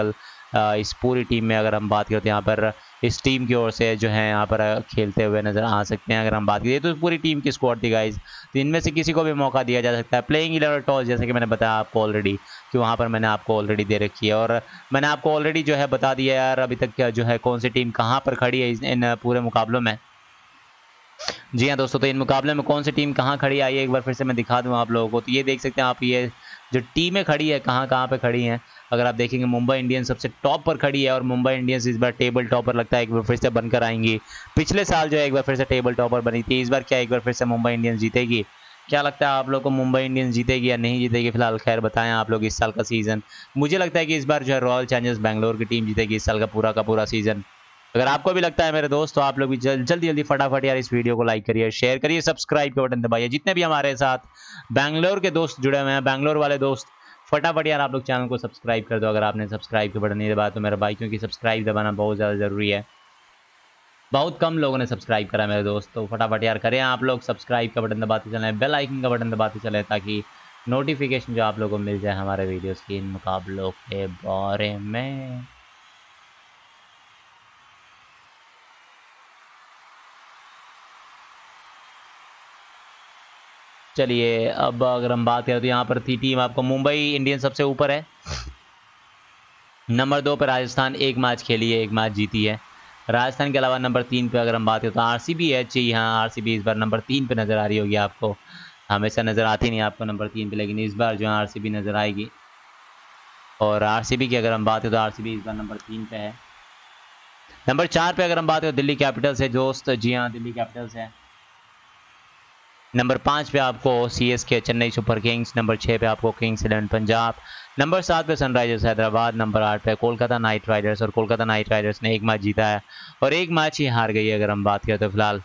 इस पूरी टीम में अगर हम बात करें तो यहाँ पर इस टीम की ओर से जो है यहाँ पर खेलते हुए नजर आ सकते हैं। अगर हम बात करें तो पूरी टीम की स्क्वाड थी गाइज, तो इनमें से किसी को भी मौका दिया जा सकता है। प्लेइंग 11 टॉस जैसे कि मैंने बताया आपको ऑलरेडी कि वहाँ पर मैंने आपको ऑलरेडी दे रखी है, और मैंने आपको ऑलरेडी जो है बता दिया यार अभी तक जो है कौन सी टीम कहाँ पर खड़ी है इन पूरे मुकाबलों में। जी हाँ दोस्तों, तो इन मुकाबले में कौन सी टीम कहाँ खड़ी आई है एक बार फिर से मैं दिखा दूँ आप लोगों को। तो ये देख सकते हैं आप, ये जो टीमें खड़ी है कहाँ कहाँ पे खड़ी हैं। अगर आप देखेंगे मुंबई इंडियंस सबसे टॉप पर खड़ी है, और मुंबई इंडियंस इस बार टेबल टॉपर लगता है एक बार फिर से बनकर आएंगी। पिछले साल जो है एक बार फिर से टेबल टॉपर बनी थी, इस बार क्या एक बार फिर से मुंबई इंडियंस जीतेगी? क्या लगता है आप लोग को, मुंबई इंडियंस जीतेगी या नहीं जीतेगी? फिलहाल खैर बताएं आप लोग इस साल का सीज़न। मुझे लगता है कि इस बार जो है रॉयल चैलेंजर्स बैंगलोर की टीम जीतेगी इस साल का पूरा सीज़न। अगर आपको भी लगता है मेरे दोस्त, तो आप लोग भी जल्दी फटाफट यार इस वीडियो को लाइक करिए, शेयर करिए, सब्सक्राइब का बटन दबाइए। जितने भी हमारे साथ बैंगलोर के दोस्त जुड़े हुए हैं, बैंगलोर वाले दोस्त, फटाफट यार आप लोग चैनल को सब्सक्राइब कर दो अगर आपने सब्सक्राइब का बटन नहीं दबाया तो मेरा भाई, क्योंकि सब्सक्राइब दबाना बहुत ज़्यादा ज़रूरी है। बहुत कम लोगों ने सब्सक्राइब करा मेरे दोस्त, तो फटाफट यार करें आप लोग, सब्सक्राइब का बटन दबाते चलें, बेल आइकन का बटन दबाते चलें, ताकि नोटिफिकेशन जो आप लोगों को मिल जाए हमारे वीडियोज़ की इन मुकाबलों के बारे में। चलिए अब अगर हम बात करें तो यहाँ पर थी टीम आपको मुंबई इंडियंस सबसे ऊपर है। नंबर 2 पर राजस्थान, एक मैच खेली है, एक मैच जीती है। राजस्थान के अलावा नंबर 3 पे अगर हम बात करें तो आरसीबी है। जी हाँ, आरसीबी इस बार नंबर 3 पे नज़र आ रही होगी आपको, हमेशा नज़र आती नहीं आपको नंबर 3 पे, लेकिन इस बार जो है आरसीबी नज़र आएगी। और आरसीबी की अगर हम बात करें तो आरसीबी इस बार नंबर 3 पे है। नंबर 4 पे अगर हम बात करें दिल्ली कैपिटल्स है दोस्त। जी हाँ, दिल्ली कैपिटल्स है। नंबर 5 पे आपको CSK Chennai Super Kings. Number 6 पे आपको किंग्स 11 पंजाब। नंबर 7 पे सनराइजर्स हैदराबाद। नंबर 8 पे कोलकाता नाइट राइडर्स, और कोलकाता नाइट राइडर्स ने एक मैच जीता है और एक मैच ही हार गई है अगर हम बात करें तो फिलहाल।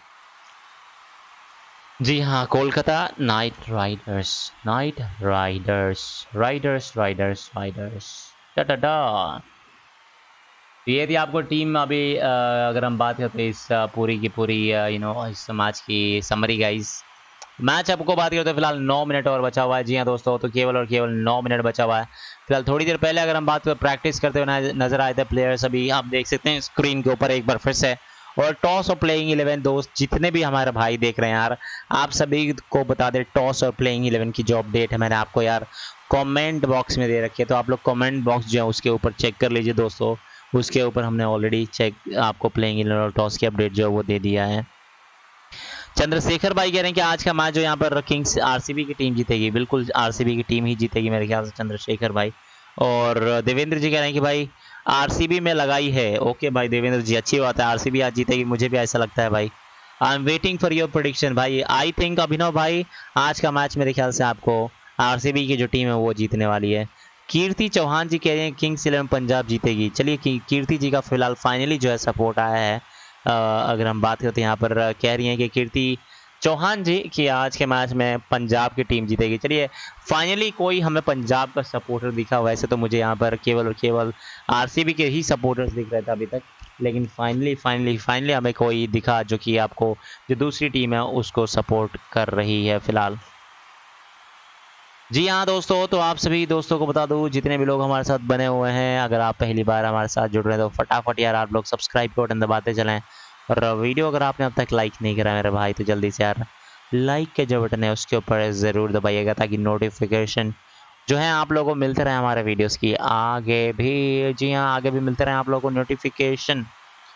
जी हाँ, Kolkata Knight Riders, Knight Riders, Riders Riders Riders tata. ये थी आपको टीम। अभी अगर हम बात करें तो इस पूरी की पूरी इस मैच की समरी गाइस। मैच आपको बात करें तो फिलहाल 9 मिनट और बचा हुआ है। जी हाँ दोस्तों, तो केवल और केवल 9 मिनट बचा हुआ है फिलहाल। थोड़ी देर पहले अगर हम बात करें प्रैक्टिस करते हुए नजर आए थे प्लेयर्स, अभी आप देख सकते हैं स्क्रीन के ऊपर एक बार फिर से। और टॉस और प्लेइंग 11 दोस्त जितने भी हमारे भाई देख रहे हैं यार, आप सभी को बता दें टॉस और प्लेइंग 11 की जो अपडेट है मैंने आपको यार कमेंट बॉक्स में दे रखी है, तो आप लोग कमेंट बॉक्स जो है उसके ऊपर चेक कर लीजिए दोस्तों। उसके ऊपर हमने ऑलरेडी चेक आपको प्लेइंग 11 और टॉस की अपडेट जो है वो दे दिया है। चंद्रशेखर भाई कह रहे हैं कि आज का मैच जो यहाँ पर किंग्स आरसीबी की टीम जीतेगी। बिल्कुल आरसीबी की टीम ही जीतेगी मेरे ख्याल से चंद्रशेखर भाई। और देवेंद्र जी कह रहे हैं कि भाई आरसीबी में लगाई है। ओके भाई देवेंद्र जी, अच्छी बात है, आरसीबी आज जीतेगी, मुझे भी ऐसा लगता है भाई। I am waiting for your prediction भाई। आई थिंक अभिनव भाई आज का मैच मेरे ख्याल से आपको आरसीबी की जो टीम है वो जीतने वाली है। कीर्ति चौहान जी कह रहे हैं किंग्स 11 पंजाब जीतेगी। चलिए कीर्ति जी का फिलहाल फाइनली जो है सपोर्ट आया है। अगर हम बात करते हैं यहाँ पर कह रही हैं कि कीर्ति चौहान जी कि आज के मैच में पंजाब की टीम जीतेगी। चलिए फाइनली कोई हमें पंजाब का सपोर्टर दिखा। वैसे तो मुझे यहाँ पर केवल और केवल आरसीबी के ही सपोर्टर्स दिख रहे थे अभी तक, लेकिन फाइनली हमें कोई दिखा जो कि आपको जो दूसरी टीम है उसको सपोर्ट कर रही है फिलहाल। जी हाँ दोस्तों, तो आप सभी दोस्तों को बता दूं जितने भी लोग हमारे साथ बने हुए हैं, अगर आप पहली बार हमारे साथ जुड़ रहे हैं तो फटाफट यार आप लोग सब्सक्राइब का बटन दबाते चलें। और वीडियो अगर आपने अब तक लाइक नहीं करा मेरे भाई, तो जल्दी से यार लाइक के जो बटन है उसके ऊपर ज़रूर दबाइएगा, ताकि नोटिफिकेशन जो है आप लोगों को मिलते रहे हमारे वीडियोज़ की आगे भी। जी हाँ, आगे भी मिलते रहे आप लोगों को नोटिफिकेशन।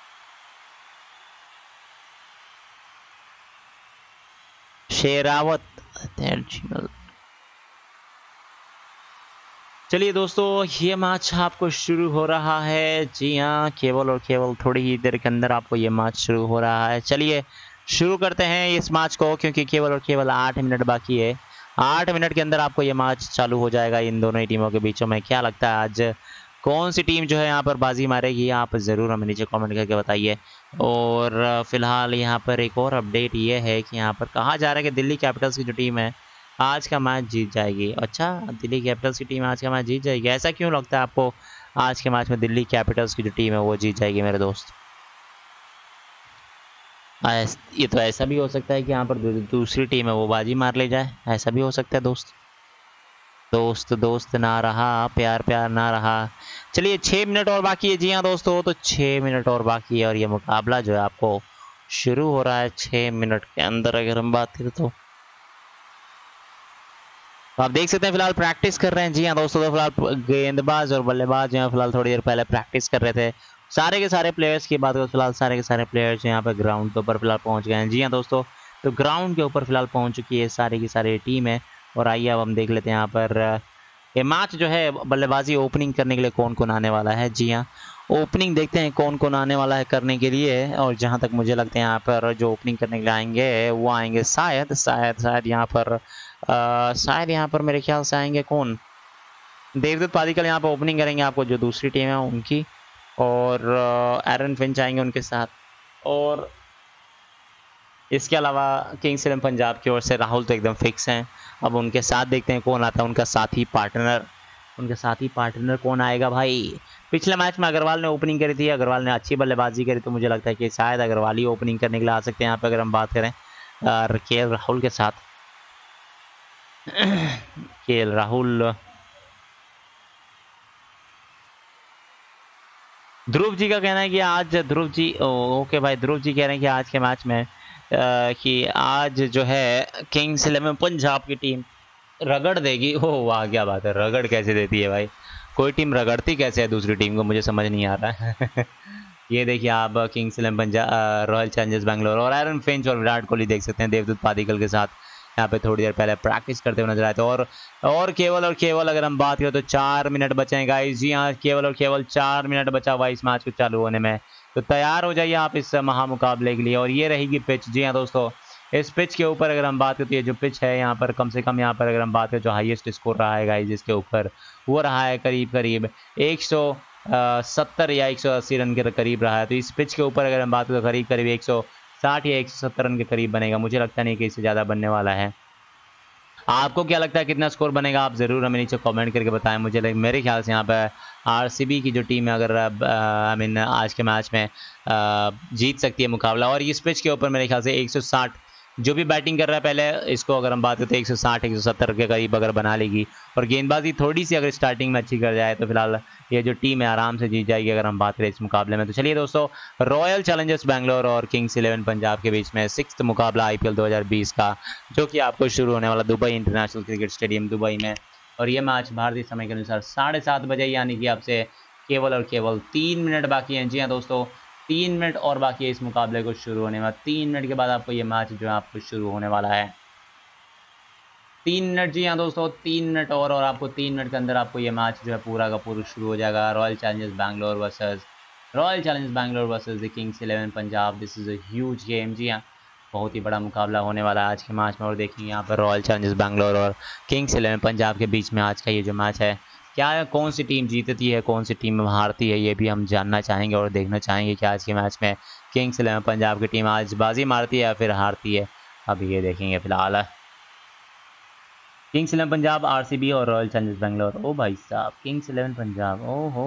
शेरावत। चलिए दोस्तों, ये मैच आपको शुरू हो रहा है। जी हाँ, केवल और केवल थोड़ी ही देर के अंदर आपको ये मैच शुरू हो रहा है। चलिए शुरू करते हैं इस मैच को, क्योंकि केवल और केवल 8 मिनट बाकी है। 8 मिनट के अंदर आपको ये मैच चालू हो जाएगा इन दोनों ही टीमों के बीचों में। क्या लगता है आज कौन सी टीम जो है यहाँ पर बाजी मारेगी? आप ज़रूर हमें नीचे कमेंट करके बताइए। और फिलहाल यहाँ पर एक और अपडेट ये है कि यहाँ पर कहा जा रहा है कि दिल्ली कैपिटल्स की जो टीम है आज का मैच जीत जाएगी। अच्छा, दिल्ली कैपिटल्स की टीम आज का मैच जीत जाएगी। ऐसा क्यों लगता है आपको आज के मैच में दिल्ली कैपिटल्स की जो टीम है वो जीत जाएगी मेरे दोस्त? ये तो ऐसा भी हो सकता है कि यहाँ पर दूसरी टीम है वो बाजी मार ले जाए, ऐसा भी हो सकता है दोस्त। दोस्त दोस्त ना रहा, प्यार प्यार ना रहा। चलिए 6 मिनट और बाकी है। जी हाँ दोस्तों, तो 6 मिनट और बाकी है और ये मुकाबला जो है आपको शुरू हो रहा है 6 मिनट के अंदर। अगर हम बात करें तो आप देख सकते हैं फिलहाल प्रैक्टिस कर रहे हैं। जी हाँ दोस्तों, तो फिलहाल गेंदबाज और बल्लेबाज जो है फिलहाल थोड़ी देर पहले प्रैक्टिस कर रहे थे। सारे के सारे प्लेयर्स की बात करें फिलहाल सारे के सारे प्लेयर्स यहाँ पर ग्राउंड के ऊपर फिलहाल पहुंच गए हैं। जी हाँ दोस्तों, तो ग्राउंड के ऊपर फिलहाल पहुंच चुकी है सारी की सारी टीम है। और आइए अब हम देख लेते हैं यहाँ पर ये मैच जो है बल्लेबाजी ओपनिंग करने के लिए कौन कौन आने वाला है। जी हाँ, ओपनिंग देखते हैं कौन कौन आने वाला है करने के लिए। और जहां तक मुझे लगता है यहाँ पर जो ओपनिंग करने के लिए आएंगे वो आएंगे शायद शायद शायद यहाँ पर शायद यहाँ पर मेरे ख्याल से आएंगे कौन, देवदत्त पादिक्कल यहाँ पर ओपनिंग करेंगे आपको जो दूसरी टीम है उनकी। और एरन फिंच आएंगे उनके साथ। और इसके अलावा किंग्स इलेवन पंजाब की ओर से राहुल तो एकदम फिक्स हैं। अब उनके साथ देखते हैं कौन आता है उनका साथी पार्टनर कौन आएगा भाई। पिछले मैच में अग्रवाल ने ओपनिंग करी थी, अग्रवाल ने अच्छी बल्लेबाजी करी, तो मुझे लगता है कि शायद अग्रवाल ही ओपनिंग करने के लिए आ सकते हैं यहाँ पे अगर हम बात करें के राहुल के साथ। के राहुल, ध्रुव जी का कहना है कि आज ध्रुव जी ओके भाई, ध्रुव जी कह रहे हैं कि आज के मैच में कि आज जो है किंग्स इलेवन पंजाब की टीम रगड़ देगी। ओह वाह, क्या बात है, रगड़ कैसे देती है भाई, कोई टीम रगड़ती कैसे है दूसरी टीम को, मुझे समझ नहीं आ रहा है। ये देखिए आप Kings Eleven Punjab Royal Challengers Bangalore और एरन फिंच और विराट कोहली देख सकते हैं देवदत्त पादिक्कल के साथ यहाँ पे थोड़ी देर पहले प्रैक्टिस करते हुए नजर आए थे। और केवल अगर हम बात करें तो 4 मिनट बचे हैं गाइस। जी हाँ, केवल 4 मिनट बचा हुआ इस मैच को चालू होने में, तो तैयार हो जाइए आप इस महामुकाबले के लिए। और ये रहेगी पिच। जी हाँ दोस्तों, इस पिच के ऊपर अगर हम बात करें तो ये जो पिच है यहाँ पर कम से कम यहाँ पर अगर हम बात करें जो हाईएस्ट स्कोर रहा है गाइस इसके ऊपर वो रहा है करीब करीब 170 या 180 रन के करीब रहा है। तो इस पिच के ऊपर अगर हम बात करें तो करीब करीब 160 या 170 रन के करीब बनेगा। मुझे लगता नहीं कि इससे ज़्यादा बनने वाला है। आपको क्या लगता है कितना स्कोर बनेगा, आप ज़रूर हमें नीचे कमेंट करके बताएं। मेरे ख्याल से यहाँ पर आरसीबी की जो टीम है अगर आई मीन आज के मैच में जीत सकती है मुकाबला। और इस पिच के ऊपर मेरे ख्याल से 160 जो भी बैटिंग कर रहा है पहले इसको अगर हम बात करते हैं 160 170 के करीब अगर बना लेगी और गेंदबाजी थोड़ी सी अगर स्टार्टिंग में अच्छी कर जाए तो फिलहाल ये जो टीम है आराम से जीत जाएगी अगर हम बात करें इस मुकाबले में। तो चलिए दोस्तों, रॉयल चैलेंजर्स बैंगलोर और किंग्स इलेवन पंजाब के बीच में 6th मुकाबला आईपीएल 2020 का जो कि आपको शुरू होने वाला Dubai international cricket Stadium Dubai में। और ये मैच भारतीय समय के अनुसार 7:30 बजे, यानी कि आपसे केवल और केवल 3 मिनट बाकी हैं। जी हाँ दोस्तों, 3 मिनट और बाकी है इस मुकाबले को शुरू होने में। 3 मिनट के बाद आपको ये मैच जो है आपको शुरू होने वाला है। 3 मिनट, जी हाँ दोस्तों, 3 मिनट और आपको 3 मिनट के अंदर आपको ये मैच जो है पूरा का पूरा शुरू हो जाएगा। Royal Challengers Bangalore versus the Kings Eleven Punjab. This is a huge game. जी हाँ, बहुत ही बड़ा मुकाबला होने वाला है आज के मैच में। और देखेंगे यहाँ पर रॉयल चैलेंजर्स बैंगलोर और किंग्स इलेवन पंजाब के बीच में आज का ये जो मैच है क्या है, कौन सी टीम जीतती है कौन सी टीम हारती है, ये भी हम जानना चाहेंगे और देखना चाहेंगे कि आज के मैच में किंग्स इलेवन पंजाब की टीम आज बाजी मारती है या फिर हारती है। अब ये देखेंगे फिलहाल किंग्स इलेवन पंजाब, आरसीबी और रॉयल चैलेंजर्स बैंगलोर। ओ भाई साहब, किंग्स इलेवन पंजाब, ओहो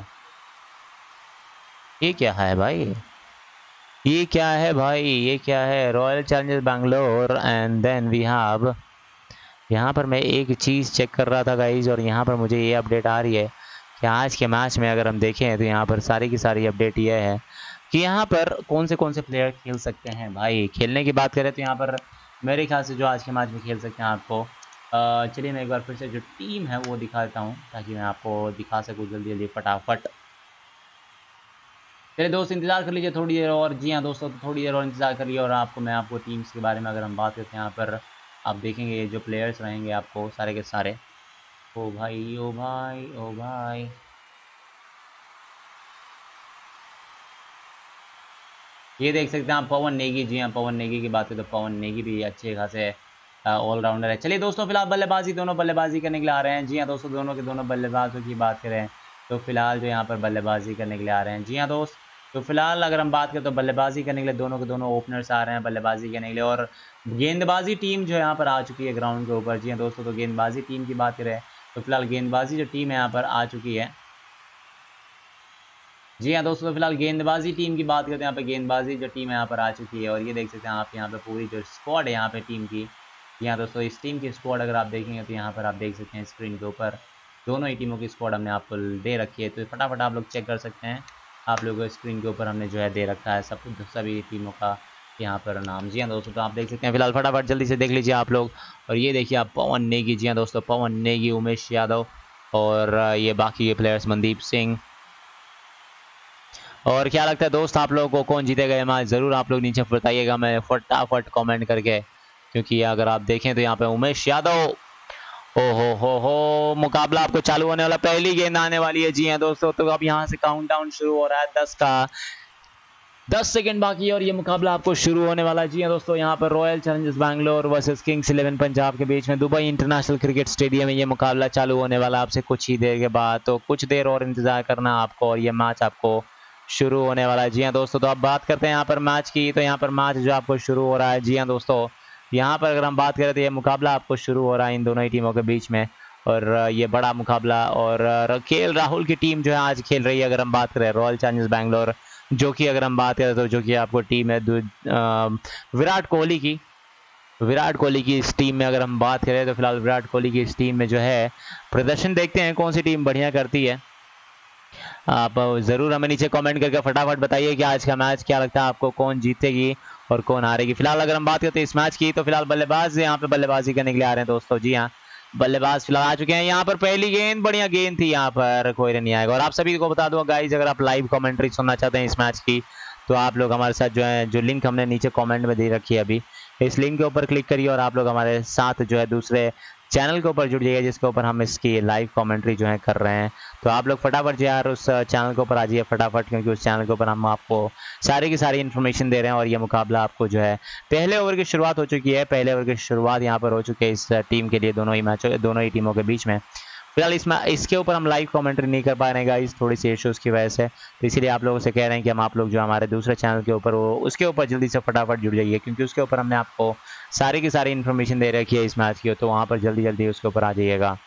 ये क्या है भाई, ये क्या है भाई, ये क्या है, Royal Challengers Bangalore and then we have. यहाँ पर मैं एक चीज़ चेक कर रहा था गाइज और यहाँ पर मुझे ये अपडेट आ रही है कि आज के मैच में अगर हम देखें तो यहाँ पर सारी की सारी अपडेट ये है कि यहाँ पर कौन से प्लेयर खेल सकते हैं। भाई खेलने की बात करें तो यहाँ पर मेरे ख्याल से जो आज के मैच में खेल सकते हैं आपको, चलिए मैं एक बार फिर से जो टीम है वो दिखा देता हूँ ताकि मैं आपको दिखा सकूँ जल्दी जल्दी फटाफट। चलिए दोस्त इंतज़ार कर लीजिए थोड़ी देर और। जी हाँ दोस्तों, तो थोड़ी देर और इंतज़ार कर लिया और आपको टीम्स के बारे में अगर हम बात करते हैं यहाँ पर आप देखेंगे ये जो प्लेयर्स रहेंगे आपको सारे के सारे। ओ भाई ओ भाई ओ भाई, ये देख सकते हैं आप पवन नेगी। जी हाँ, पवन नेगी की बात करें तो पवन नेगी भी अच्छे खासे ऑलराउंडर है। चलिए दोस्तों, फिलहाल दोनों बल्लेबाजी करने के लिए आ रहे हैं। जी हाँ दोस्तों, दोनों के दोनों बल्लेबाजों की बात करें तो फिलहाल जो यहाँ पर बल्लेबाजी करने के लिए आ रहे हैं। जी हाँ दोस्त, तो फिलहाल अगर हम बात करें तो बल्लेबाजी करने के लिए दोनों के दोनों ओपनर्स आ रहे हैं बल्लेबाजी करने के लिए। और गेंदबाजी टीम जो यहाँ पर आ चुकी है ग्राउंड के ऊपर। जी हाँ दोस्तों, तो गेंदबाजी टीम की बात करें तो फिलहाल गेंदबाजी जो टीम है यहाँ पर आ चुकी है। जी हाँ दोस्तों, तो फिलहाल गेंदबाजी टीम की बात करते हैं, यहाँ पे गेंदबाजी जो टीम है यहाँ पर आ चुकी है। और ये देख सकते हैं आप यहाँ पे पूरी जो स्क्वाड है यहाँ पे टीम की यहाँ दोस्तों इस टीम की स्क्वाड अगर आप देखेंगे तो यहाँ पर आप देख सकते हैं स्क्रीन के ऊपर दोनों ही टीमों की स्क्वाड हमने आपको दे रखी है, तो फटाफट आप लोग चेक कर सकते हैं। आप लोगों को स्क्रीन के ऊपर हमने जो है दे रखा है सब कुछ, सभी टीमों का यहाँ पर नाम। जी हाँ दोस्तों, तो आप देख सकते हैं फिलहाल फटाफट जल्दी से देख लीजिए आप लोग। और ये देखिए आप पवन नेगी, जी हाँ दोस्तों, पवन नेगी, उमेश यादव और ये बाकी के प्लेयर्स, मनदीप सिंह। और क्या लगता है दोस्त आप लोगों को कौन जीतेगा ये मैच, ज़रूर आप लोग नीचे बताइएगा मैं फटाफट कमेंट करके, क्योंकि अगर आप देखें तो यहाँ पे उमेश यादव, ओ हो मुकाबला आपको चालू होने वाला, पहली गेंद आने वाली है। जी हाँ दोस्तों, तो अब यहाँ से काउंटडाउन शुरू हो रहा है, 10 सेकंड बाकी है और ये मुकाबला आपको शुरू होने वाला है। जी हाँ दोस्तों, यहाँ पर Royal Challengers Bangalore versus Kings 11 Punjab के बीच में दुबई इंटरनेशनल क्रिकेट स्टेडियम में ये मुकाबला चालू होने वाला आपसे कुछ ही देर के बाद, तो कुछ देर और इंतजार करना आपको और ये मैच आपको शुरू होने वाला है। जी हाँ दोस्तों, तो अब बात करते हैं यहाँ पर मैच की, तो यहाँ पर मैच जो आपको शुरू हो रहा है। जी हाँ दोस्तों, यहाँ पर अगर हम बात करें तो ये मुकाबला आपको शुरू हो रहा है इन दोनों ही टीमों के बीच में, और ये बड़ा मुकाबला, और केएल राहुल की टीम जो है आज खेल रही है। अगर हम बात करें रॉयल चैलेंजर्स बैंगलोर, जो कि अगर हम बात करें तो जो कि आपको टीम है विराट कोहली की इस टीम में अगर हम बात करें तो फिलहाल विराट कोहली की इस टीम में जो है प्रदर्शन देखते हैं कौन सी टीम बढ़िया करती है। आप ज़रूर हमें नीचे कमेंट करके फटाफट बताइए कि आज का मैच क्या लगता है आपको, कौन जीतेगी और कौन हारेगी। फिलहाल अगर हम बात करते हैं इस मैच की, तो फिलहाल बल्लेबाज यहाँ पे बल्लेबाजी करने के लिए आ रहे हैं दोस्तों। जी हाँ, बल्लेबाज फिलहाल आ चुके हैं। यहाँ पर पहली गेंद, बढ़िया गेंद थी, यहाँ पर कोई रन नहीं आएगा। और आप सभी को बता दूंगा गाइज, अगर आप लाइव कमेंट्री सुनना चाहते हैं इस मैच की, तो आप लोग हमारे साथ जो है, जो लिंक हमने नीचे कमेंट में दे रखी है अभी, इस लिंक के ऊपर क्लिक करिए और आप लोग हमारे साथ जो है दूसरे चैनल के ऊपर जुड़ जाइए जिसके ऊपर हम इसकी लाइव कमेंट्री जो है कर रहे हैं। तो आप लोग फटाफट जो यार उस चैनल के ऊपर आ जाइए फटाफट, क्योंकि उस चैनल के ऊपर हम आपको सारी की सारी इन्फॉर्मेशन दे रहे हैं। और ये मुकाबला आपको जो है, पहले ओवर की शुरुआत हो चुकी है, पहले ओवर की शुरुआत यहाँ पर हो चुकी है इस टीम के लिए, दोनों ही टीमों के बीच में। फिलहाल इसके ऊपर हम लाइव कमेंट्री नहीं कर पा रहे हैं गाइस, थोड़ी सी इश्यूज़ की वजह से, तो इसीलिए आप लोगों से कह रहे हैं कि हम आप लोग जो हमारे दूसरे चैनल के ऊपर हो उसके ऊपर जल्दी से फटाफट जुड़ जाइए, क्योंकि उसके ऊपर हमने आपको सारी की सारी इन्फॉर्मेशन दे रखी है इस मैच की, तो वहाँ पर जल्दी उसके ऊपर आ जाइएगा।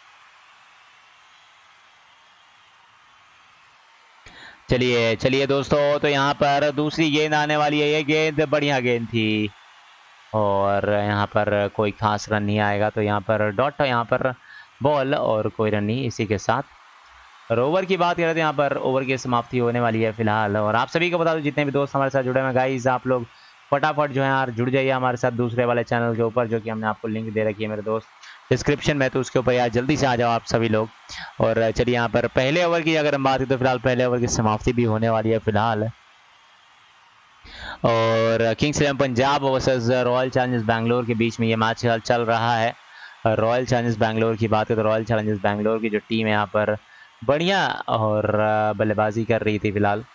चलिए दोस्तों, तो यहाँ पर दूसरी गेंद आने वाली है। ये गेंद बढ़िया गेंद थी और यहाँ पर कोई खास रन नहीं आएगा, तो यहाँ पर डॉट, यहाँ पर बॉल और कोई रन नहीं। इसी के साथ और ओवर की बात करें तो यहाँ पर ओवर की समाप्ति होने वाली है फिलहाल। और आप सभी को बता दूं, जितने भी दोस्त हमारे साथ जुड़े हैं गाइस, आप लोग फटाफट जो है यार जुड़ जाइए हमारे साथ दूसरे वाले चैनल के ऊपर, जो कि हमने आपको लिंक दे रखी है मेरे दोस्त डिस्क्रिप्शन में, तो उसके ऊपर यार जल्दी से आ जाओ आप सभी लोग। और चलिए यहाँ पर पहले ओवर की अगर हम बात करें तो फिलहाल पहले ओवर की समाप्ति भी होने वाली है फिलहाल। और Kings 11 Punjab versus royal Challengers Bangalore के बीच में ये मैच चल रहा है। रॉयल चैलेंजर्स बैंगलोर की बात करें तो रॉयल चैलेंजर्स बैंगलोर की जो टीम है यहाँ पर बढ़िया और बल्लेबाजी कर रही थी फिलहाल।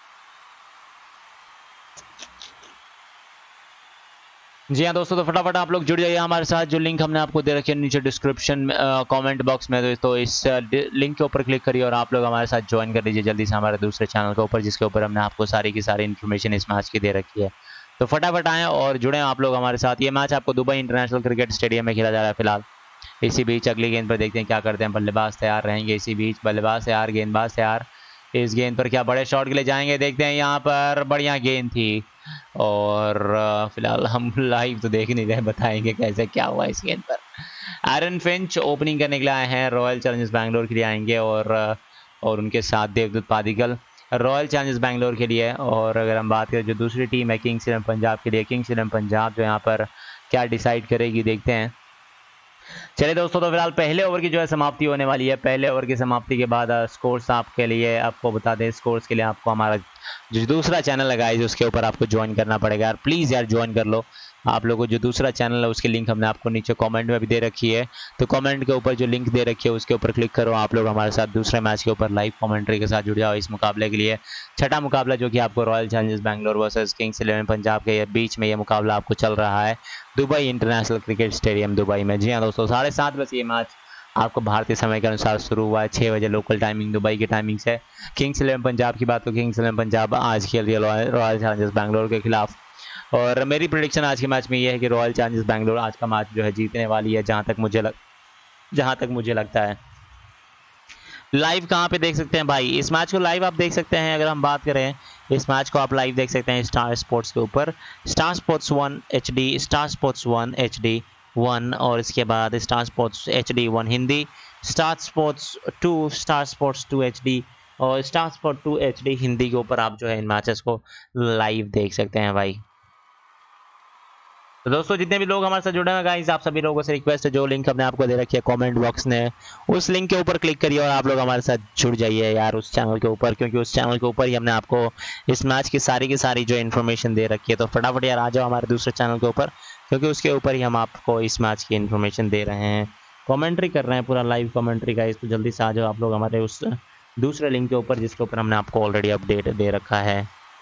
जी हाँ दोस्तों, तो फटाफट आप लोग जुड़ जाइए हमारे साथ, जो लिंक हमने आपको दे रखी है नीचे डिस्क्रिप्शन कमेंट बॉक्स में, तो इस लिंक के ऊपर क्लिक करिए और आप लोग हमारे साथ ज्वाइन कर लीजिए जल्दी से हमारे दूसरे चैनल के ऊपर, जिसके ऊपर हमने आपको सारी की सारी इन्फॉर्मेशन इस मैच की दे रखी है। तो फटाफट आएँ और जुड़ें आप लोग हमारे साथ। ये मैच आपको दुबई इंटरनेशनल क्रिकेट स्टेडियम में खेला जा रहा है फिलहाल। इसी बीच अगली गेंद पर देखते हैं क्या करते हैं, बल्लेबाज तैयार रहेंगे। इसी बीच बल्लेबाज तैयार, गेंदबाज तैयार, इस गेंद पर क्या बड़े शॉट के लिए जाएंगे, देखते हैं। यहाँ पर बढ़िया गेंद थी और फिलहाल हम लाइव तो देख नहीं रहे, बताएंगे कैसे क्या हुआ इस गेंद पर। एरन फिंच ओपनिंग करने के लिए आए हैं, रॉयल चैलेंजर्स बैंगलोर के लिए आएंगे, और उनके साथ देवदत्त पादिकल रॉयल चैलेंजर्स बैंगलोर के लिए। और अगर हम बात करें जो दूसरी टीम है किंग्स 11 पंजाब के लिए, किंग्स 11 पंजाब जो यहाँ पर क्या डिसाइड करेगी देखते हैं। चलिए दोस्तों, तो फिलहाल पहले ओवर की जो है समाप्ति होने वाली है। पहले ओवर की समाप्ति के बाद स्कोर्स आपके लिए आपको बता दें, स्कोर्स के लिए आपको हमारा जो दूसरा चैनल है गाइस उसके ऊपर आपको ज्वाइन करना पड़ेगा यार, प्लीज़ यार ज्वाइन कर लो। आप लोगों को जो दूसरा चैनल है उसकी लिंक हमने आपको नीचे कमेंट में भी दे रखी है, तो कमेंट के ऊपर जो लिंक दे रखी है उसके ऊपर क्लिक करो। आप लोग हमारे साथ दूसरे मैच के ऊपर लाइव कमेंट्री के साथ जुड़ जाओ इस मुकाबले के लिए। छठा मुकाबला जो कि आपको Royal Challengers Bangalore versus Kings 11 Punjab के बीच में ये मुकाबला आपको चल रहा है Dubai international cricket Stadium Dubai में। जी हाँ दोस्तों, 7:30 बजे ये मैच आपको भारतीय समय के अनुसार शुरू हुआ है, 6 बजे लोकल टाइमिंग दुबई की टाइमिंग से। किंग्स 11 पंजाब की बात तो किंग्स 11 पंजाब आज खेल रही है रॉयल चैलेंजर्स बैंगलोर के खिलाफ, और मेरी प्रेडिक्शन आज के मैच में ये है कि रॉयल चैलेंजर्स बैंगलोर आज का मैच जो है जीतने वाली है, जहां तक मुझे लगता है। लाइव कहाँ पे देख सकते हैं भाई इस मैच को? लाइव आप देख सकते हैं, अगर हम बात करें इस मैच को आप लाइव देख सकते हैं स्टार स्पोर्ट्स के ऊपर, Star Sports 1 HD, Star Sports 1 HD 1 और इसके बाद Star Sports HD 1 Hindi, Star Sports 2, Star Sports 2 HD और स्टार स्पोर्ट 2 HD हिंदी के ऊपर आप जो है इन मैचेस को लाइव देख सकते हैं भाई। तो दोस्तों जितने भी लोग हमारे साथ जुड़े हैं गाइस, आप सभी लोगों से रिक्वेस्ट है, जो लिंक हमने आपको दे रखी है कमेंट बॉक्स में, उस लिंक के ऊपर क्लिक करिए और आप लोग हमारे साथ जुड़ जाइए यार उस चैनल के ऊपर, क्योंकि उस चैनल के ऊपर ही हमने आपको इस मैच की सारी जो इन्फॉर्मेशन दे रखी है। तो फटाफट यार आ जाओ हमारे दूसरे चैनल के ऊपर, क्योंकि उसके ऊपर ही हम आपको इस मैच की इन्फॉर्मेशन दे रहे हैं, कॉमेंट्री कर रहे हैं, पूरा लाइव कॉमेंट्री गाइस। तो जल्दी से आ जाओ आप लोग हमारे उस दूसरे लिंक के ऊपर, जिसके ऊपर हमने आपको ऑलरेडी अपडेट दे रखा है।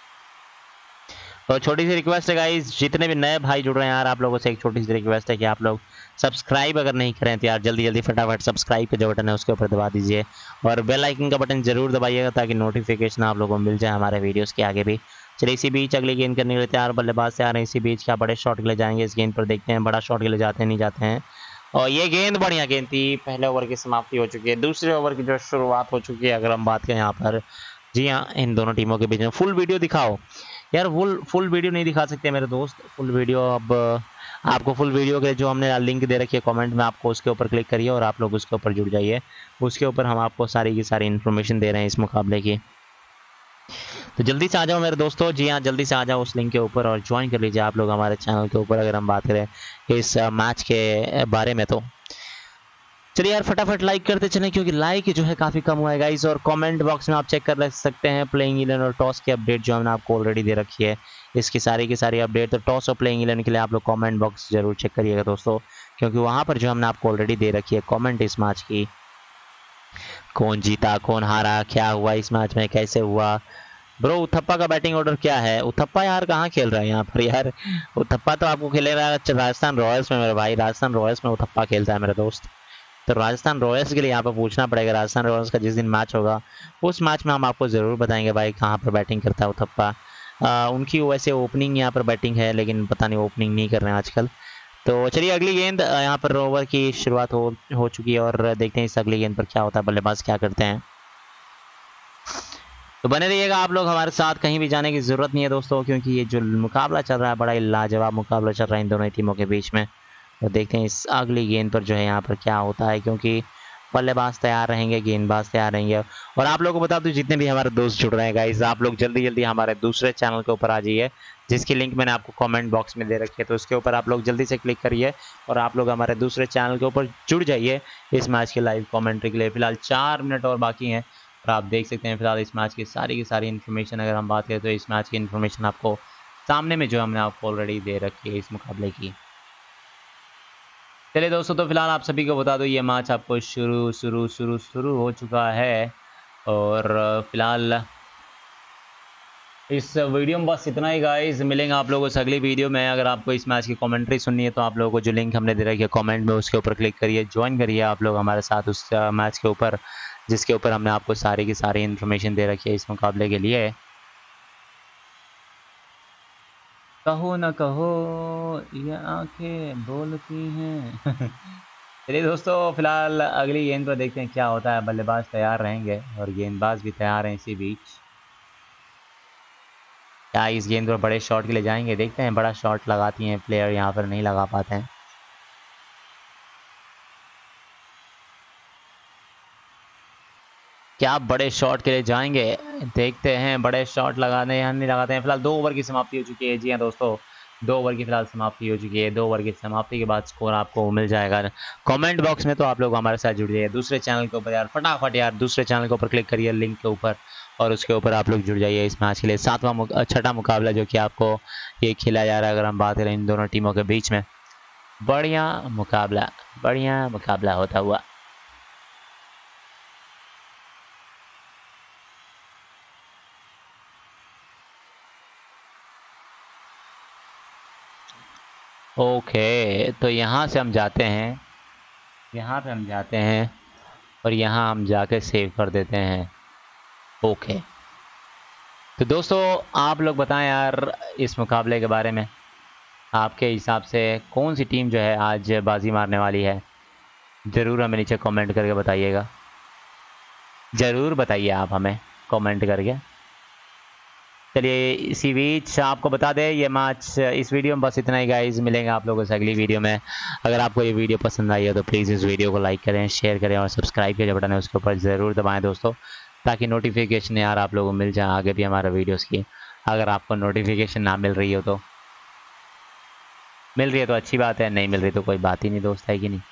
और छोटी सी रिक्वेस्ट है गाइस, जितने भी नए भाई जुड़ रहे हैं यार, आप लोगों से एक छोटी सी रिक्वेस्ट है कि आप लोग सब्सक्राइब अगर नहीं करें तो यार जल्दी फटाफट सब्सक्राइब का जो बटन है उसके ऊपर दबा दीजिए और बेल आइकन का बटन जरूर दबाइएगा, ताकि नोटिफिकेशन आप लोगों को मिल जाए हमारे वीडियोस के आगे भी। चलिए इसी बीच अगली गेंद करने के लिए तैयार, बल्लेबाज से आ रहे हैं। इसी बीच क्या बड़े शॉट के लिए जाएंगे इस गेंद पर, देखते हैं बड़ा शॉट के लिए जाते हैं नहीं जाते हैं। और ये गेंद बढ़िया गेंद थी। पहले ओवर की समाप्ति हो चुकी है, दूसरे ओवर की जो शुरुआत हो चुकी है अगर हम बात करें यहाँ पर। जी हाँ, इन दोनों टीमों के बीच में फुल वीडियो दिखाओ यार। फुल वीडियो नहीं दिखा सकते मेरे दोस्त, फुल वीडियो अब आपको फुल वीडियो के जो हमने लिंक दे रखी है कमेंट में, आपको उसके ऊपर क्लिक करिए और आप लोग उसके ऊपर जुड़ जाइए। उसके ऊपर हम आपको सारी की सारी इन्फॉर्मेशन दे रहे हैं इस मुकाबले की। तो जल्दी से आ जाओ मेरे दोस्तों, जी हाँ जल्दी से आ जाओ उस लिंक के ऊपर और ज्वाइन कर लीजिए आप लोग हमारे चैनल के ऊपर, अगर हम बात करें इस मैच के बारे में। तो चलिए यार फटाफट लाइक करते चलें, क्योंकि लाइक जो है काफ़ी कम हुआ है गाइस। और कमेंट बॉक्स में आप चेक कर सकते हैं प्लेइंग 11 और टॉस की अपडेट जो हमने आपको ऑलरेडी दे रखी है, इसकी सारी की सारी अपडेट। तो टॉस और प्लेइंग 11 के लिए आप लोग कमेंट बॉक्स जरूर चेक करिएगा दोस्तों, क्योंकि वहाँ पर जो हमने आपको ऑलरेडी दे रखी है कमेंट इस मैच की, कौन जीता कौन हारा, क्या हुआ इस मैच में, कैसे हुआ। ब्रो उथप्पा का बैटिंग ऑर्डर क्या है? उथप्पा यार कहाँ खेल रहा है यहाँ पर यार? उथप्पा तो आपको खेले रहा है राजस्थान रॉयल्स में मेरे भाई, राजस्थान रॉयल्स में उथप्पा खेलता है मेरे दोस्त। तो राजस्थान रॉयल्स के लिए यहाँ पर पूछना पड़ेगा, राजस्थान रॉयल्स का जिस दिन मैच होगा उस मैच में हम आपको ज़रूर बताएंगे भाई कहाँ पर बैटिंग करता है उथप्पा। उनकी वैसे ओपनिंग यहाँ पर बैटिंग है, लेकिन पता नहीं ओपनिंग नहीं कर रहे हैं आजकल। तो चलिए अगली गेंद, यहाँ पर ओवर की शुरुआत हो चुकी है और देखते हैं इस अगली गेंद पर क्या होता है, बल्लेबाज क्या करते हैं। तो बने रहिएगा आप लोग हमारे साथ, कहीं भी जाने की ज़रूरत नहीं है दोस्तों, क्योंकि ये जो मुकाबला चल रहा है बड़ा ही लाजवाब मुकाबला चल रहा है इन दोनों टीमों के बीच में। तो देखते हैं इस अगली गेंद पर जो है यहाँ पर क्या होता है, क्योंकि बल्लेबाज तैयार रहेंगे, गेंदबाज तैयार रहेंगे। और आप लोगों को बता दूं जितने भी हमारे दोस्त जुड़ रहे हैं गाइस, आप लोग जल्दी हमारे दूसरे चैनल के ऊपर आ जाइए, जिसकी लिंक मैंने आपको कमेंट बॉक्स में दे रखी है। तो उसके ऊपर आप लोग जल्दी से क्लिक करिए और आप लोग हमारे दूसरे चैनल के ऊपर जुड़ जाइए इस मैच की लाइव कॉमेंट्री के लिए। फिलहाल 4 मिनट और बाकी हैं और आप देख सकते हैं फिलहाल इस मैच की सारी इन्फॉर्मेशन अगर हम बात करें तो इस मैच की इन्फॉर्मेशन आपको सामने में जो हमने आपको ऑलरेडी दे रखी है इस मुकाबले की। चलिए दोस्तों, तो फिलहाल आप सभी को बता दो ये मैच आपको शुरू हो चुका है। और फिलहाल इस वीडियो में बस इतना ही गाइस, मिलेंगे आप लोगों से अगली वीडियो में। अगर आपको इस मैच की कमेंट्री सुननी है तो आप लोगों को जो लिंक हमने दे रखी है कमेंट में उसके ऊपर क्लिक करिए, ज्वाइन करिए आप लोग हमारे साथ उस मैच के ऊपर, जिसके ऊपर हमने आपको सारी की सारी इन्फॉर्मेशन दे रखी है इस मुकाबले के लिए। कहो ना कहो ये आंखें बोलती हैं। चलिए दोस्तों, फिलहाल अगली गेंद पर देखते हैं क्या होता है। बल्लेबाज तैयार रहेंगे और गेंदबाज भी तैयार हैं इसी बीच। क्या इस गेंद पर बड़े शॉट के लिए जाएंगे? देखते हैं, बड़ा शॉट लगाती हैं प्लेयर, यहाँ पर नहीं लगा पाते हैं। क्या बड़े शॉट के लिए जाएंगे? देखते हैं, बड़े शॉट लगाने या नहीं लगाते हैं। फिलहाल 2 ओवर की समाप्ति हो चुकी है। जी हाँ दोस्तों, 2 ओवर की फिलहाल समाप्ति हो चुकी है। 2 ओवर की समाप्ति के बाद स्कोर आपको मिल जाएगा कमेंट बॉक्स में। तो आप लोग हमारे साथ जुड़ जाइए दूसरे चैनल के ऊपर यार, फटाफट यार दूसरे चैनल के ऊपर क्लिक करिए लिंक के ऊपर और उसके ऊपर आप लोग जुड़ जाइए इस मैच के लिए। 7वां छठा मुकाबला जो कि आपको ये खेला जा रहा है अगर हम बात करें इन दोनों टीमों के बीच में। बढ़िया मुकाबला होता हुआ। ओके, तो यहाँ से हम जाते हैं, यहाँ पे हम जाते हैं और यहाँ हम जाके सेव कर देते हैं। ओके, तो दोस्तों आप लोग बताएं यार इस मुकाबले के बारे में, आपके हिसाब से कौन सी टीम जो है आज बाजी मारने वाली है? ज़रूर हमें नीचे कमेंट करके बताइएगा, ज़रूर बताइए आप हमें कमेंट करके। चलिए इसी बीच आपको बता दें ये मैच इस वीडियो में बस इतना ही गाइस। मिलेंगे आप लोगों से अगली वीडियो में। अगर आपको ये वीडियो पसंद आई हो तो प्लीज़ इस वीडियो को लाइक करें, शेयर करें और सब्सक्राइब के जो बटन है उसके ऊपर ज़रूर दबाएं दोस्तों, ताकि नोटिफिकेशन यार आप लोगों को मिल जाए आगे भी हमारे वीडियोस की। अगर आपको नोटिफिकेशन ना मिल रही हो तो मिल रही है तो अच्छी बात है, नहीं मिल रही तो कोई बात ही नहीं दोस्त, है कि नहीं।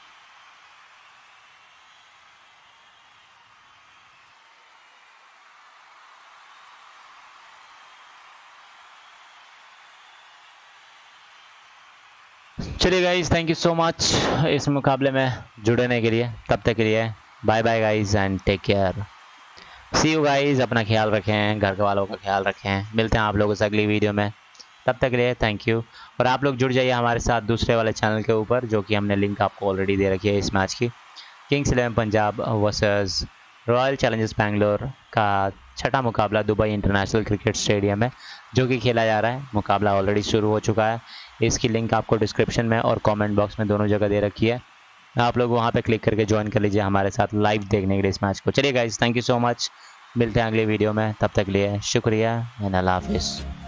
चलिए guys, thank you so much इस मुकाबले में जुड़ने के लिए। तब तक के लिए bye bye guys and take care. See you guys, अपना ख्याल रखें, घर के वालों का ख्याल रखें। मिलते हैं आप लोगों से अगली वीडियो में। तब तक के लिए थैंक यू। और आप लोग जुड़ जाइए हमारे साथ दूसरे वाले चैनल के ऊपर, जो कि हमने लिंक आपको ऑलरेडी दे रखी है इस मैच की। Kings 11 Punjab versus royal Challengers Bangalore का छठा मुकाबला दुबई इंटरनेशनल क्रिकेट स्टेडियम में जो कि खेला जा रहा है। मुकाबला ऑलरेडी शुरू हो चुका है। इसकी लिंक आपको डिस्क्रिप्शन में और कमेंट बॉक्स में दोनों जगह दे रखी है। आप लोग वहां पे क्लिक करके ज्वाइन कर लीजिए हमारे साथ लाइव देखने के लिए इस मैच को। चलिए guys, thank you so much. मिलते हैं अगले वीडियो में, तब तक लिए शुक्रिया एंड अल्लाह हाफिज़।